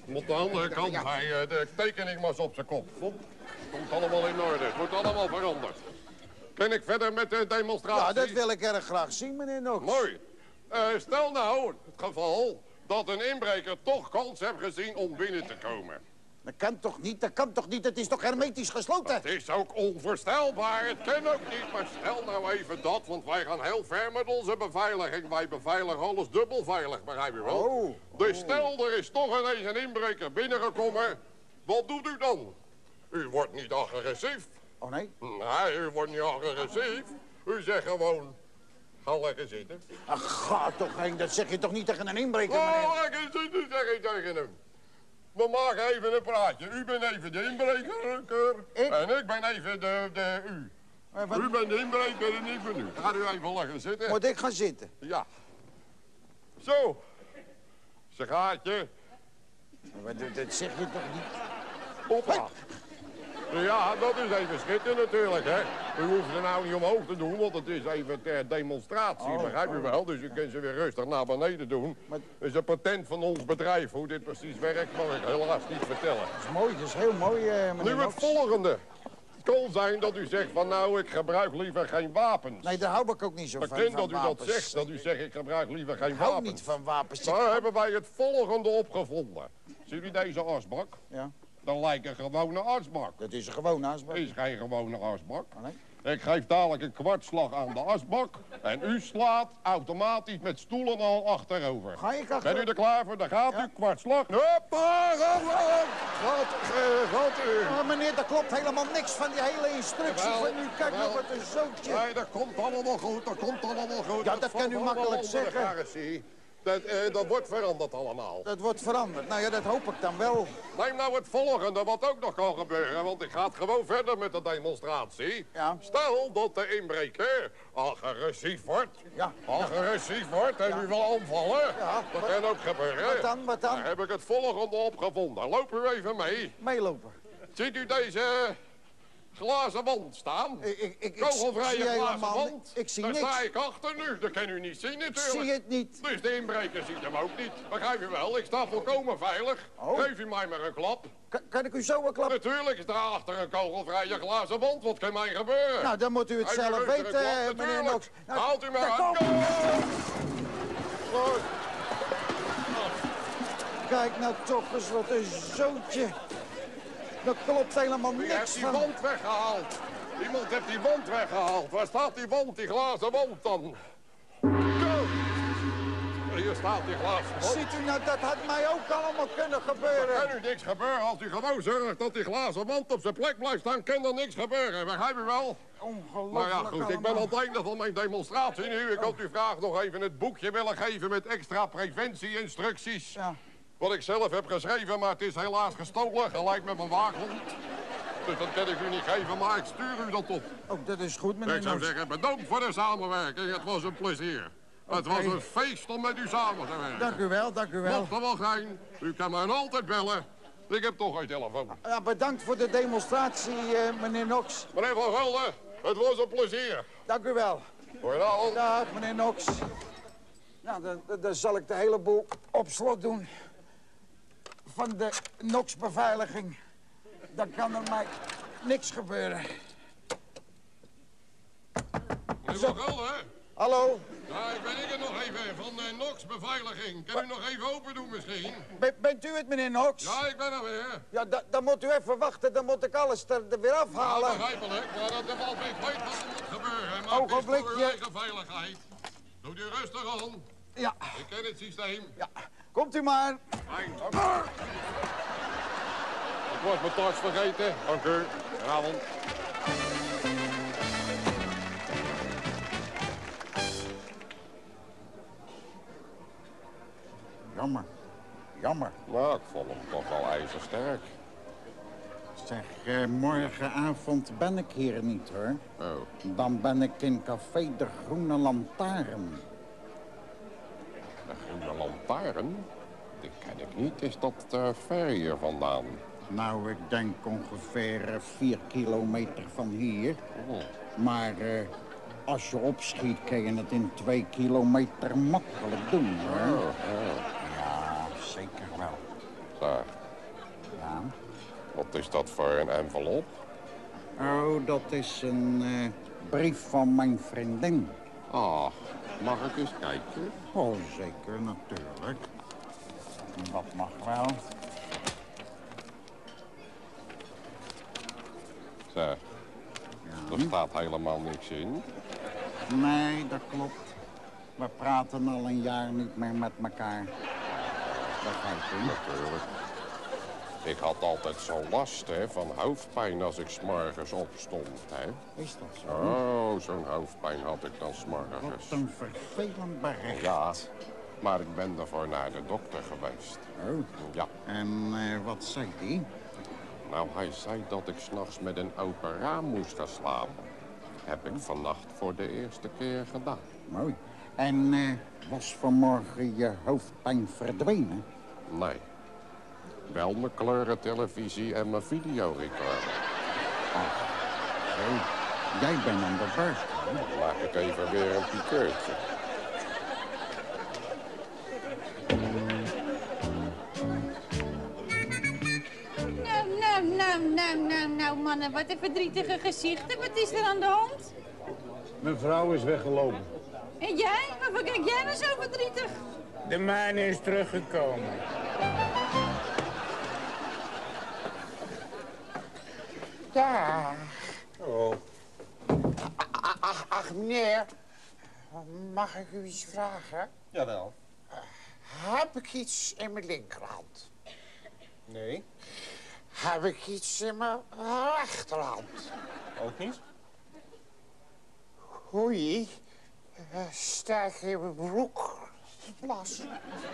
Op de andere kant, de tekening was op zijn kop. Komt allemaal in orde. Het wordt allemaal veranderd. Kan ik verder met de demonstratie? Ja, dat wil ik erg graag zien, meneer Knox. Mooi. Stel nou het geval dat een inbreker toch kans heeft gezien om binnen te komen. Dat kan toch niet? Dat kan toch niet? Het is toch hermetisch gesloten? Het is ook onvoorstelbaar. Het kan ook niet. Maar stel nou even dat, want wij gaan heel ver met onze beveiliging. Wij beveiligen alles dubbel veilig, begrijp u wel? Oh. Dus stel, er is toch ineens een inbreker binnengekomen. Wat doet u dan? U wordt niet agressief. Oh, nee? Nee, u wordt niet agressief. U zegt gewoon, ga lekker zitten. Ach, ga toch heen. Dat zeg je toch niet tegen een inbreker, meneer? Ga lekker zitten, zeg ik tegen hem. We maken even een praatje. U bent even de inbreker. En ik ben even de u. U bent de inbreker en ik ben u. Ga u even lekker zitten. Moet ik gaan zitten? Ja. Zo. Sigaartje. Maar dat zeg je toch niet? Hoppa. Ja, dat is even schieten natuurlijk, hè. U hoeft er nou niet omhoog te doen, want het is even ter demonstratie, begrijp u wel. Dus u kunt ze weer rustig naar beneden doen. Het is een patent van ons bedrijf. Hoe dit precies werkt, mag ik helaas niet vertellen. Dat is mooi, dat is heel mooi, meneer Nu het volgende. Het kan zijn dat u zegt van nou, ik gebruik liever geen wapens. Nee, daar hou ik ook niet zo van. Bekend dat u dat zegt, dat u zegt ik gebruik liever geen wapens. Ik hou niet van wapens. Daar hebben wij het volgende opgevonden. Ziet u deze asbak? Ja. Dat lijkt een gewone asbak. Dat is een gewone asbak. Dat is geen gewone asbak. Oh, nee? Ik geef dadelijk een kwartslag aan de asbak. En u slaat automatisch met stoelen al achterover. Ga ik achter... Bent u er klaar voor? Dan gaat u, kwartslag. Hoppa, gaat u. Oh, meneer, daar klopt helemaal niks van die hele instructie van u. Kijk nou wat een zootje. Nee, dat komt allemaal goed, dat komt allemaal goed. Ja, dat kan u makkelijk zeggen. Dat wordt veranderd allemaal. Dat wordt veranderd. Nou ja, dat hoop ik dan wel. Neem nou het volgende, wat ook nog kan gebeuren. Want ik ga gewoon verder met de demonstratie. Ja. Stel dat de inbreker agressief wordt. Ja. Agressief wordt en u wil aanvallen. Ja. Dat kan ook gebeuren. Wat dan, wat dan? Daar heb ik het volgende opgevonden. Loop u even mee. Meelopen. Ziet u deze glazen wand staan? Ik Kogelvrije zie glazen helemaal wand. Ik zie Daar niks. sta ik achter nu. Dat kan u niet zien natuurlijk. Ik zie het niet. Dus de inbreker ziet hem ook niet. Begrijp u wel? Ik sta volkomen veilig. Geef u mij maar een klap. Kan ik u zo een klap? Natuurlijk is er achter een kogelvrije glazen wand. Wat kan mij gebeuren? Nou, dan moet u het Geef zelf rustig een weten, klap, meneer Knox. Nou, haalt u maar daar aan. komt- Goed. Kijk nou toch eens, wat een zootje. Dat klopt helemaal Wie heeft niks die van. wand weggehaald? Iemand heeft die wand weggehaald. Waar staat die wand, die glazen wand dan? Zo. Hier staat die glazen wand. Ziet u nou, dat had mij ook allemaal kunnen Er gebeuren. kan u niks gebeuren. Als u gewoon zorgt dat die glazen wand op zijn plek blijft staan, kan er niks gebeuren. Begrijp u wel? Ongelooflijk Maar ja, goed, ik ben allemaal. aan het einde van mijn demonstratie nu. Ik had u graag nog even het boekje willen geven met extra preventie-instructies. Ja. Wat ik zelf heb geschreven, maar het is helaas gestolen, gelijk met mijn waakhond. Dus dat kan ik u niet geven, maar ik stuur u dat op. Oh, dat is goed, meneer Ik zou Knox. zeggen, bedankt voor de samenwerking. Het was een plezier. Het was een feest om met u samen te werken. Dank u wel, dank u wel. Mocht er wel zijn, u kan mij altijd bellen. Ik heb toch geen telefoon. Ja, bedankt voor de demonstratie, meneer Knox. Meneer Van Gelder, het was een plezier. Dank u wel. Goedenavond. Dag, meneer Knox. Nou, dan zal ik de hele boel op slot doen. Van de Knox-beveiliging. Dan kan er mij niks gebeuren. Meneer Van Gelder? Hallo? Ja, ik ben ik er nog even van de NOx-beveiliging. Kan u nog even open doen misschien? Bent u het, meneer Knox? Ja, ik ben er weer. Ja, dan moet u even wachten. Dan moet ik alles er weer afhalen. Ja, begrijpelijk. Maar dat de valt niet weet wat er moet gebeuren. Maar het is voor uw eigen veiligheid. Doet u rustig aan. Ja. Ik ken het systeem. Ja. Komt u maar. Fijn, dank u. Ik was mijn tas vergeten. Dank u. Goedenavond. Jammer. Jammer. Nou, ik vond hem toch wel ijzersterk. Zeg, morgenavond ben ik hier niet, hoor. Oh. Dan ben ik in café De Groene Lantaarn. De Groene Lantaarn? Die ken ik niet. Is dat ver hier vandaan? Nou, ik denk ongeveer 4 kilometer van hier. Oh. Maar als je opschiet, kun je het in 2 kilometer makkelijk doen, hoor. Oh. Ja, zeker wel. Daar. Ja. Wat is dat voor een envelop? Oh, dat is een brief van mijn vriendin. Ah, mag ik eens kijken? Oh, zeker, natuurlijk. Dat mag wel. Zeg, er staat helemaal niks in. Nee, dat klopt. We praten al een jaar niet meer met elkaar. Begrijp je? Natuurlijk. Ik had altijd zo last van hoofdpijn als ik 's morgens opstond. Hè? Is dat zo? Oh, zo'n hoofdpijn had ik dan 's morgens. Wat een vervelend bericht. Ja, maar ik ben daarvoor naar de dokter geweest. Oh? Ja. En wat zei die? Nou, hij zei dat ik 's nachts met een open raam moest gaan slapen. Heb ik vannacht voor de eerste keer gedaan. Mooi. En was vanmorgen je hoofdpijn verdwenen? Nee. Wel mijn kleurentelevisie en mijn videorecorder. Zo, jij bent aan de beurt. Dan maak ik even weer een piekeurtje. Nou, mannen, wat een verdrietige gezichten. Wat is er aan de hand? Mijn vrouw is weggelopen. En jij? Waarvoor kijk jij nou zo verdrietig? De mijne is teruggekomen. Daar. Oh. Ach, meneer. Mag ik u iets vragen? Jawel. Heb ik iets in mijn linkerhand? Nee. Heb ik iets in mijn rechterhand? Ook niet. Oei. Sterk in mijn broek te plassen.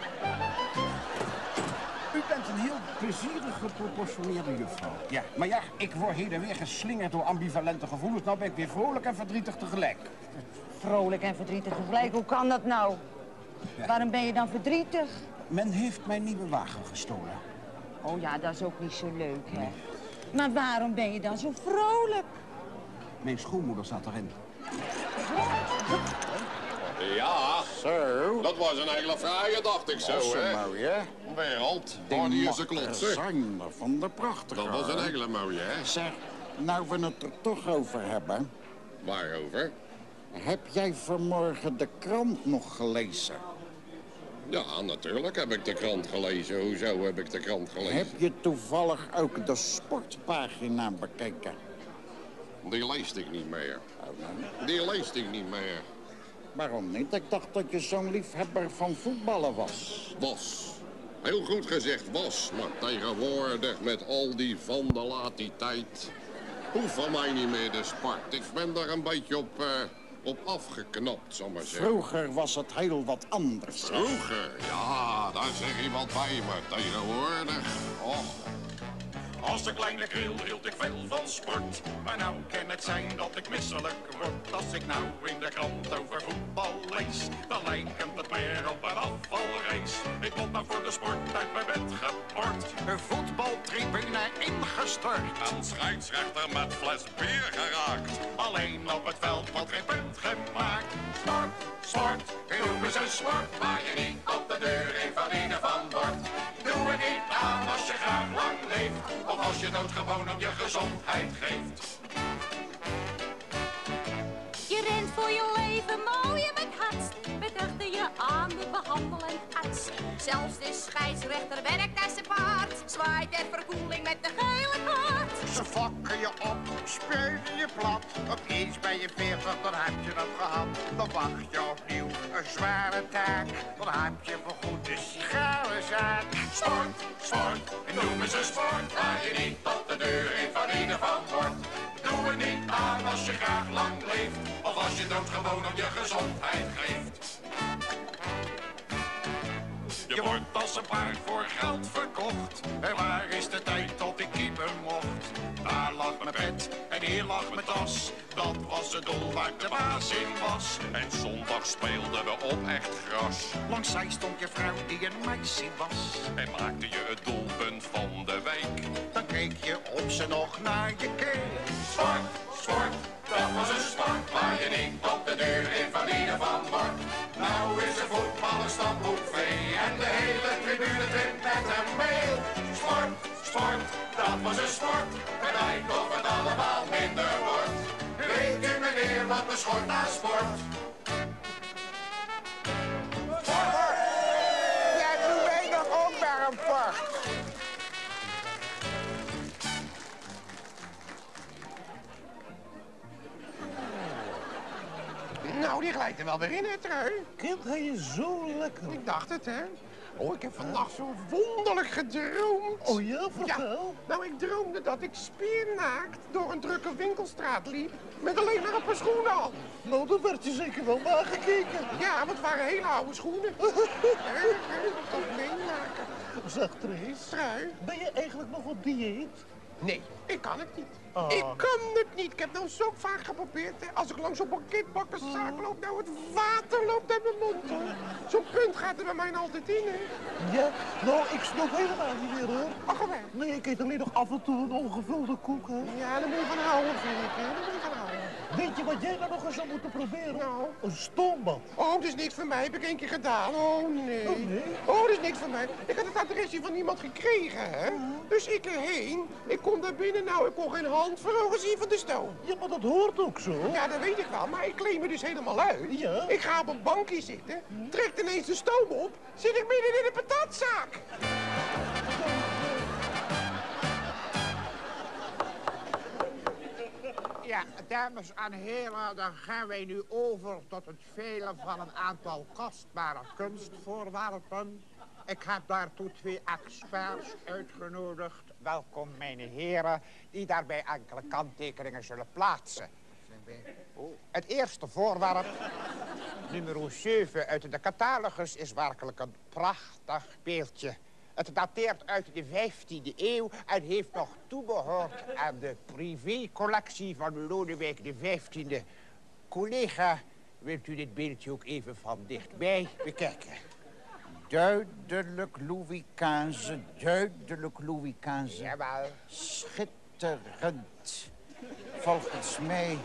U bent een heel plezierig geproportioneerde juffrouw. Ja, maar ja, ik word heen en weer geslingerd door ambivalente gevoelens. Nou ben ik weer vrolijk en verdrietig tegelijk. Vrolijk en verdrietig tegelijk, hoe kan dat nou? Ja. Waarom ben je dan verdrietig? Men heeft mijn nieuwe wagen gestolen. Oh ja, dat is ook niet zo leuk, hè? Maar waarom ben je dan zo vrolijk? Mijn schoonmoeder zat erin. Ja, zo. Dat was een hele fraaie, dacht ik zo, Dat is hè? mooi, hè? Wereld, waar die is een klotser. Zijn van de prachtige. Dat was een hele mooie, hè? Zeg, nou we het er toch over hebben. Waarover? Heb jij vanmorgen de krant nog gelezen? Ja, natuurlijk heb ik de krant gelezen. Hoezo heb ik de krant gelezen? Heb je toevallig ook de sportpagina bekeken? Die leest ik niet meer. Die leest ik niet meer. Waarom niet? Ik dacht dat je zo'n liefhebber van voetballen was. Was. Heel goed gezegd was. Maar tegenwoordig met al die vandaliteit hoeft van mij niet meer de sport. Ik ben daar een beetje op afgeknapt, zal maar zeggen. Vroeger was het heel wat anders. Vroeger? Ja, daar zeg je wat bij, maar tegenwoordig... Och. Als een kleine kril hield ik veel van sport. Maar nou kan het zijn dat ik misselijk word. Als ik nou in de krant over voetbal lees, dan lijkt het meer op een afvalrace. Ik word maar voor de sport uit mijn bed geport. Een voetbaltribune ingestort. Een scheidsrechter met fles bier geraakt. Alleen op het veld wordt geen punt gemaakt. Sport, sport, noemen ze sport. Waar je niet op de deur invalide van wordt. Doe het niet aan als je graag lang leeft. Of als je doodgewoon om je gezondheid geeft. Je rent voor je leven mooi en met hart. Met achter je aan de behandelend arts. Zelfs de scheidsrechter werkt als een paard. Zwaait ter verkoeling met de gele kaart. Ze vakken je op, spelen je plat. Opeens ben je 40, dan heb je het gehad. Dan wacht je opnieuw een zware taak. Dan heb je voorgoed de sigarenzaak. Sport, sport, noemen ze sport. Waar je niet op de deur invalide van wordt. Doe het niet aan als je graag lang leeft. Of als je doodgewoon om je gezondheid geeft. Je wordt als een paard voor geld verkocht. En waar is de tijd tot ik keeper mocht? Daar lag mijn bed en hier lag mijn tas. Dat was het doel waar de baas in was. En zondag speelden we op echt gras. Langs zij stond je vrouw die een meisje was. En maakte je het doelpunt van de week. Dan keek je op ze nog naar je keek. Sport, sport, dat was een sport waar je niet op de deur invalide van wordt. Nou is er voetbal een stamboek vee en de hele tribune trimt met hem mee. roepen ze sport. Het lijkt of het allemaal minder wordt. Weet u meneer wat me schort aan sport? Ja, doe mij nog ook maar een part. Nou, die glijdt er wel weer in, hè, Trui? Kind, hij je zo lekker. Ik dacht het, hè? Oh, ik heb vannacht zo wonderlijk gedroomd. Oh ja, vertel. Ja, nou, ik droomde dat ik spiernaakt door een drukke winkelstraat liep met alleen maar een paar schoenen aan. Nou, dan werd je zeker wel nagekeken. Ja, want het waren hele oude schoenen. Dat meemaken. Zeg, Trace, Trui, ben je eigenlijk nog op dieet? nee, ik kan het niet. Ah. Ik kan het niet. Ik heb nou zo vaak geprobeerd. Hè. Als ik langs zo'n pakketbakkerszaak loop, nou het water loopt uit mijn mond, hoor. Zo'n punt gaat er bij mij altijd in, hè. Ja, nou, ik snoep helemaal niet meer, hoor. Ach, gewoon. Nee, ik eet alleen nog af en toe een ongevulde koek, hè. Ja, daar moet je van houden, vind ik, hè. Daar moet je van houden. Weet je wat jij nou nog eens zou moeten proberen? Nou? Een stoombad. Oh, dat is niks voor mij. Heb ik 1 keer gedaan. Oh, nee. Oh, nee? Oh, dat is niks voor mij. Ik had het adresje van iemand gekregen, hè. Dus ik erheen. Ik kom daar binnen. Nou, ik kon geen hand voor ogen zien van de stoom. Ja, maar dat hoort ook zo. Ja, dat weet ik wel. Maar ik kleed me dus helemaal uit. Ja? Ik ga op een bankje zitten. Trek ineens de stoom op. Zit ik midden in de patatzaak. Ja, dames en heren, dan gaan wij nu over tot het velen van een aantal kostbare kunstvoorwerpen. Ik heb daartoe 2 experts uitgenodigd. Welkom, mijn heren, die daarbij enkele kanttekeningen zullen plaatsen. Het eerste voorwerp, nummer 7 uit de catalogus, is werkelijk een prachtig beeldje. Het dateert uit de 15e eeuw en heeft nog toebehoord aan de privécollectie van Lodewijk XV. Collega, wilt u dit beeldje ook even van dichtbij bekijken? Duidelijk Louis XV, duidelijk Louis XV. Jawel. Schitterend. Volgens mij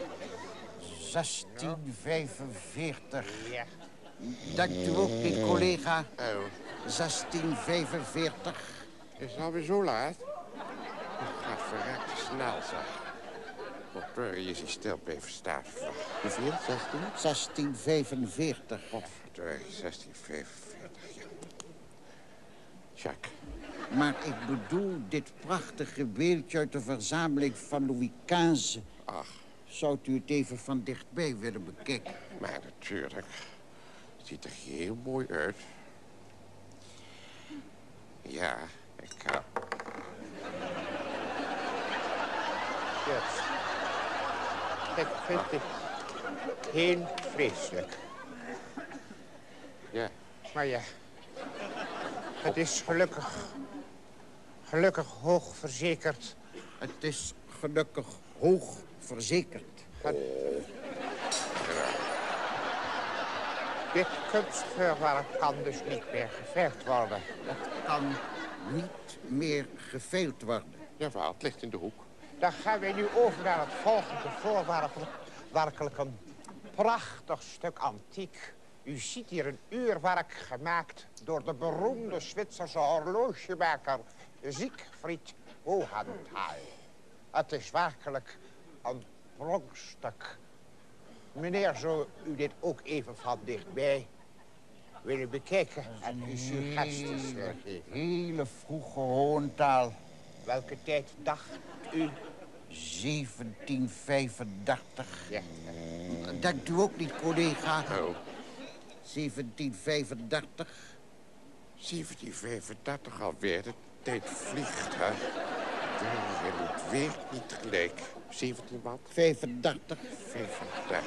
1645. Ja. Denkt u ook niet, collega? 1645. Is het alweer zo laat? Het gaat verrekt snel, zeg. Wat Purrie is hij stil blijven staan. Hoeveel? 16? 1645. Godverdorie, 1645, ja. Jacques. Maar ik bedoel dit prachtige beeldje uit de verzameling van Louis XV. Ach. Zou u het even van dichtbij willen bekijken? Maar natuurlijk. Het ziet er heel mooi uit. Ja, ik kan. Yes. Ik vind het heel vreselijk. Ja. Maar ja, het is gelukkig hoog verzekerd. Het is gelukkig hoog verzekerd. Dit kunstvoorwerp kan dus niet meer geveild worden. Het kan niet meer geveild worden. Jawel, het ligt in de hoek. Dan gaan we nu over naar het volgende voorwerp. Werkelijk een prachtig stuk antiek. U ziet hier een uurwerk gemaakt door de beroemde Zwitserse horlogemaker Siegfried Hohenthal. Het is werkelijk een pronkstuk. Meneer, zou u dit ook even van dichtbij willen bekijken en uw suggesties willen geven? Hele vroege Hohenthal. Welke tijd dacht u? 1735. Ja. Denkt u ook niet, collega? Oh. 1735. 1735 alweer. De tijd vliegt, hè. Je moet weer niet gelijk. 17 wat? 35. 35.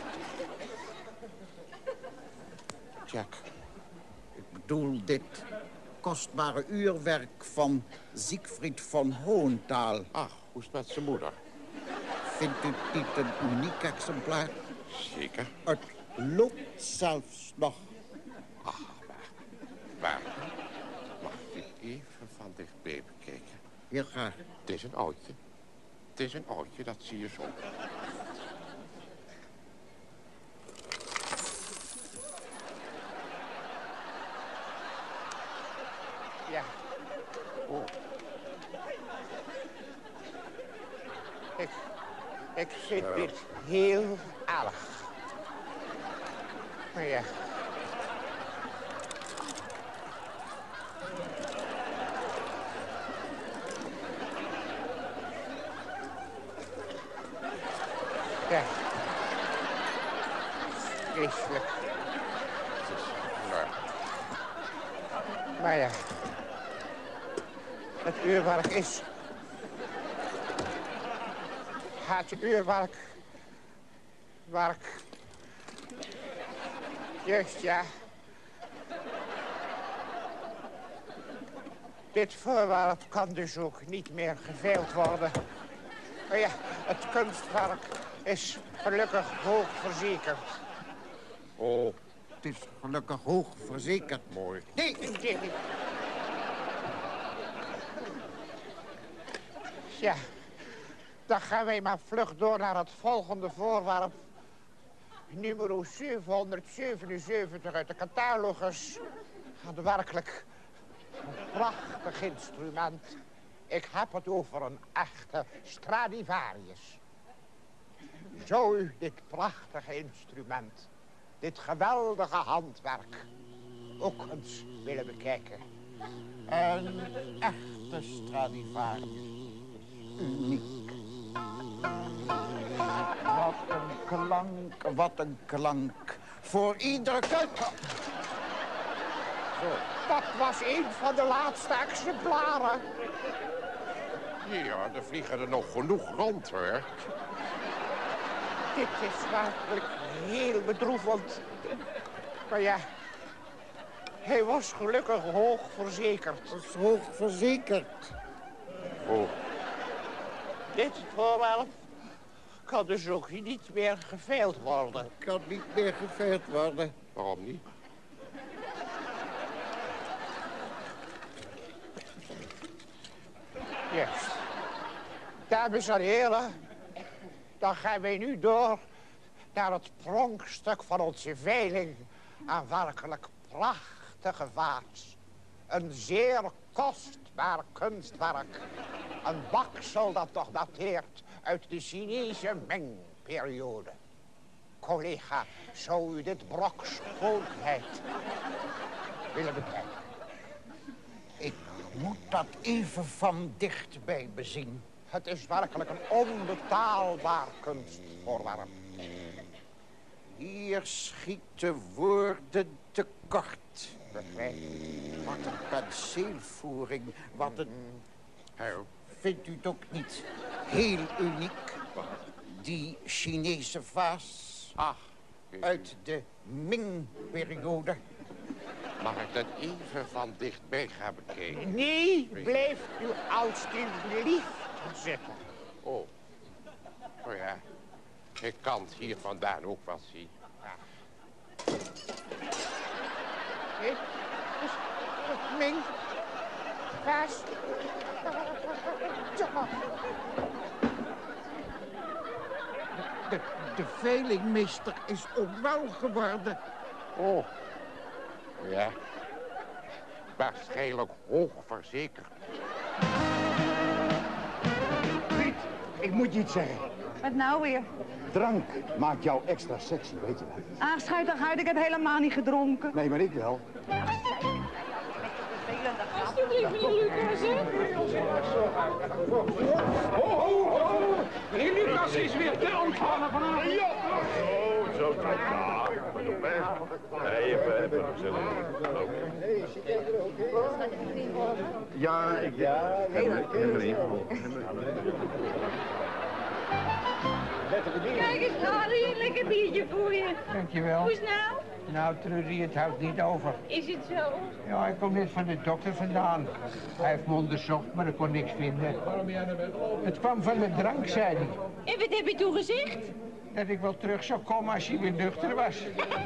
Jack. Ik bedoel dit kostbare uurwerk van Siegfried von Hohenthal. Ach, hoe is het met zijn moeder? Vindt u het niet een uniek exemplaar? Zeker. Het loopt zelfs nog. Ach, waar? Mag ik even van dichtbij bekijken? Heel graag. Het is een oudje. Het is een oudje, dat zie je zo. Ja. Oh. Ik vind dit heel aardig. Maar ja. Ja. Vreselijk. Maar ja. Het uurwerk is... Het uurwerk... Juist, ja. Dit voorwerp kan dus ook niet meer geveild worden. Maar ja, het kunstwerk is gelukkig hoog verzekerd. Oh, het is gelukkig hoog verzekerd. Mooi. Nee. Ja, dan gaan wij maar vlug door naar het volgende voorwerp. Nummer 777 uit de catalogus. Gaat werkelijk een prachtig instrument. Ik heb het over een echte Stradivarius. Zou u dit prachtige instrument, dit geweldige handwerk, ook eens willen bekijken? Een echte Stradivarius. Uniek. Wat een klank, wat een klank. Voor iedere kant. Zo, dat was een van de laatste exemplaren. Ja, er vliegen er nog genoeg rond, hoor. Dit is werkelijk heel bedroevend. Maar ja, hij was gelukkig hoog verzekerd. Dat is hoog verzekerd. Oh. Dit voorwerp kan dus ook niet meer geveild worden. Kan niet meer geveild worden. Waarom niet? Juist. Dames en heren, dan gaan wij nu door naar het pronkstuk van onze veiling aan werkelijk prachtige vaas. Een zeer kostbaar kunstwerk. Een baksel dat nog dateert uit de Chinese Ming-periode. Collega, zou u dit brok schoonheid willen bekijken? Ik moet dat even van dichtbij bezien. Het is werkelijk een onbetaalbaar kunstvoorwerp. Hier schieten woorden tekort. Wat een penseelvoering, wat een... Vindt u het ook niet heel uniek? Die Chinese vaas uit de Ming-periode. Mag ik dat even van dichtbij gaan bekijken? Nee, blijf u alstublieft zitten. Oh. Oh ja. Ik kan het hier vandaan ook wel zien. Dit is het Ming. Vaas. De veilingmeester is onwel geworden. Oh. Ja. Waarschijnlijk hoog verzekerd. Piet, ik moet je iets zeggen. Wat nou weer? Drank maakt jou extra sexy, weet je wel. Ach, schuit toch uit, ik heb helemaal niet gedronken. Nee, maar ik wel. Alsjeblieft, meneer Lucas, hè? Ho! Meneer Lucas is weer te ontvangen vanavond. Ja! Zo, nee, we hebben nog zo. Ja, ik... Kijk eens, Harry, een lekker biertje voor je. Dankjewel. Hoe is het nou? Nou, Trudy, het houdt niet over. Is het zo? Ja, ik kom net van de dokter vandaan. Hij heeft me onderzocht, maar ik kon niks vinden. Het kwam van de drank, zei hij. En wat heb je toen gezegd? Dat ik wel terug zou komen als hij weer nuchter was.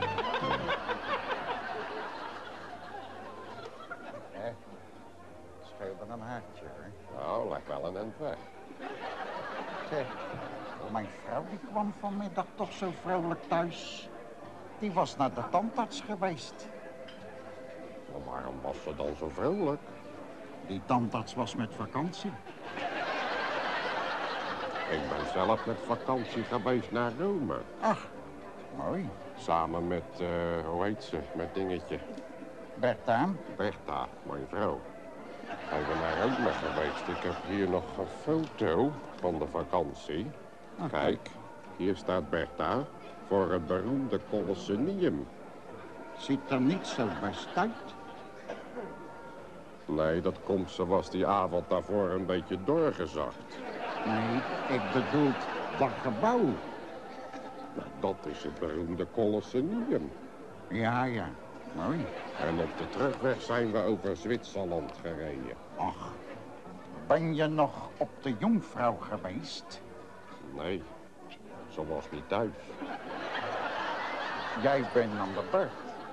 Scheelde een haartje, hè? Nou, lijkt wel een end weg. Zeg, mijn vrouw die kwam vanmiddag toch zo vrolijk thuis. Die was naar de tandarts geweest. Maar waarom was ze dan zo vrolijk? Die tandarts was met vakantie. Ik ben zelf met vakantie geweest naar Rome. Ach, mooi. Samen met, hoe heet ze, met dingetje. Bertha? Bertha, mijn vrouw. Zijn we naar Rome geweest. Ik heb hier nog een foto van de vakantie. Kijk, hier staat Bertha voor het beroemde Colosseum. Ziet er niet zo best uit. Nee, dat komt, ze was die avond daarvoor een beetje doorgezakt. Nee, ik bedoel dat gebouw. Dat is het beroemde Colosseum. Ja, ja. Mooi. En op de terugweg zijn we over Zwitserland gereden. Ach, ben je nog op de Jongvrouw geweest? Nee, ze was niet thuis. Jij bent aan de beurt.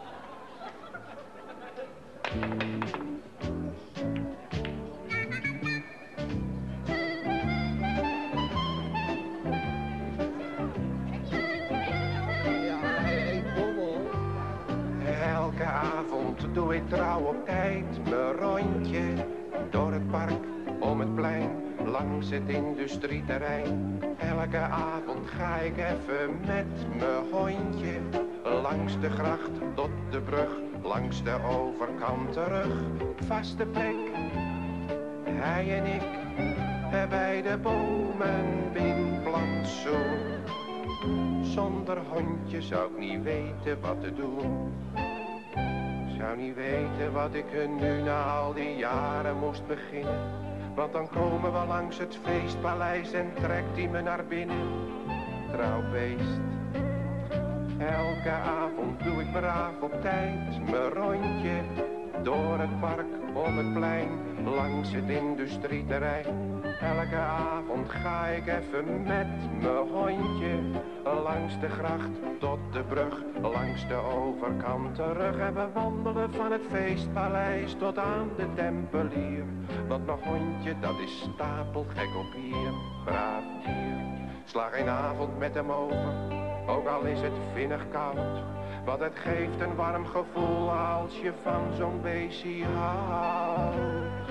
Elke avond doe ik trouw op tijd mijn rondje door het park, om het plein, langs het industrieterrein. Elke avond ga ik even met mijn hondje langs de gracht tot de brug, langs de overkant terug. Vaste plek, hij en ik, bij de bomen in plantsoen. Zonder hondje zou ik niet weten wat te doen. Zou niet weten wat ik nu na al die jaren moest beginnen. Want dan komen we langs het feestpaleis en trekt hij me naar binnen. Trouwbeest. Elke avond doe ik braaf op tijd mijn rondje door het park, om het plein, langs het industrieterrein. Elke avond ga ik even met mijn hondje langs de gracht tot de brug, langs de overkant terug. En we wandelen van het feestpaleis tot aan de Tempelier. Want mijn hondje, dat is stapelgek op hier, braaf dier. Sla geen avond met hem over, ook al is het vinnig koud. Want het geeft een warm gevoel als je van zo'n beestje houdt.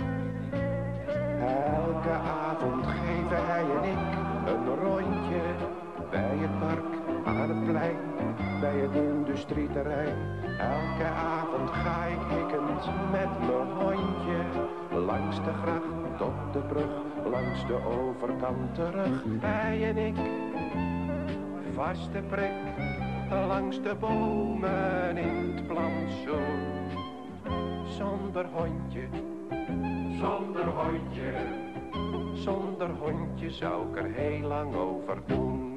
Elke avond geven hij en ik een rondje bij het park, aan het plein, bij het industrieterrein. Elke avond ga ik hikkend met mijn hondje langs de gracht tot de brug, langs de overkant terug. Hij en ik, vaste prik, langs de bomen in het plantsoen. Zonder hondje, zonder hondje, zonder hondje zou ik er heel lang over doen.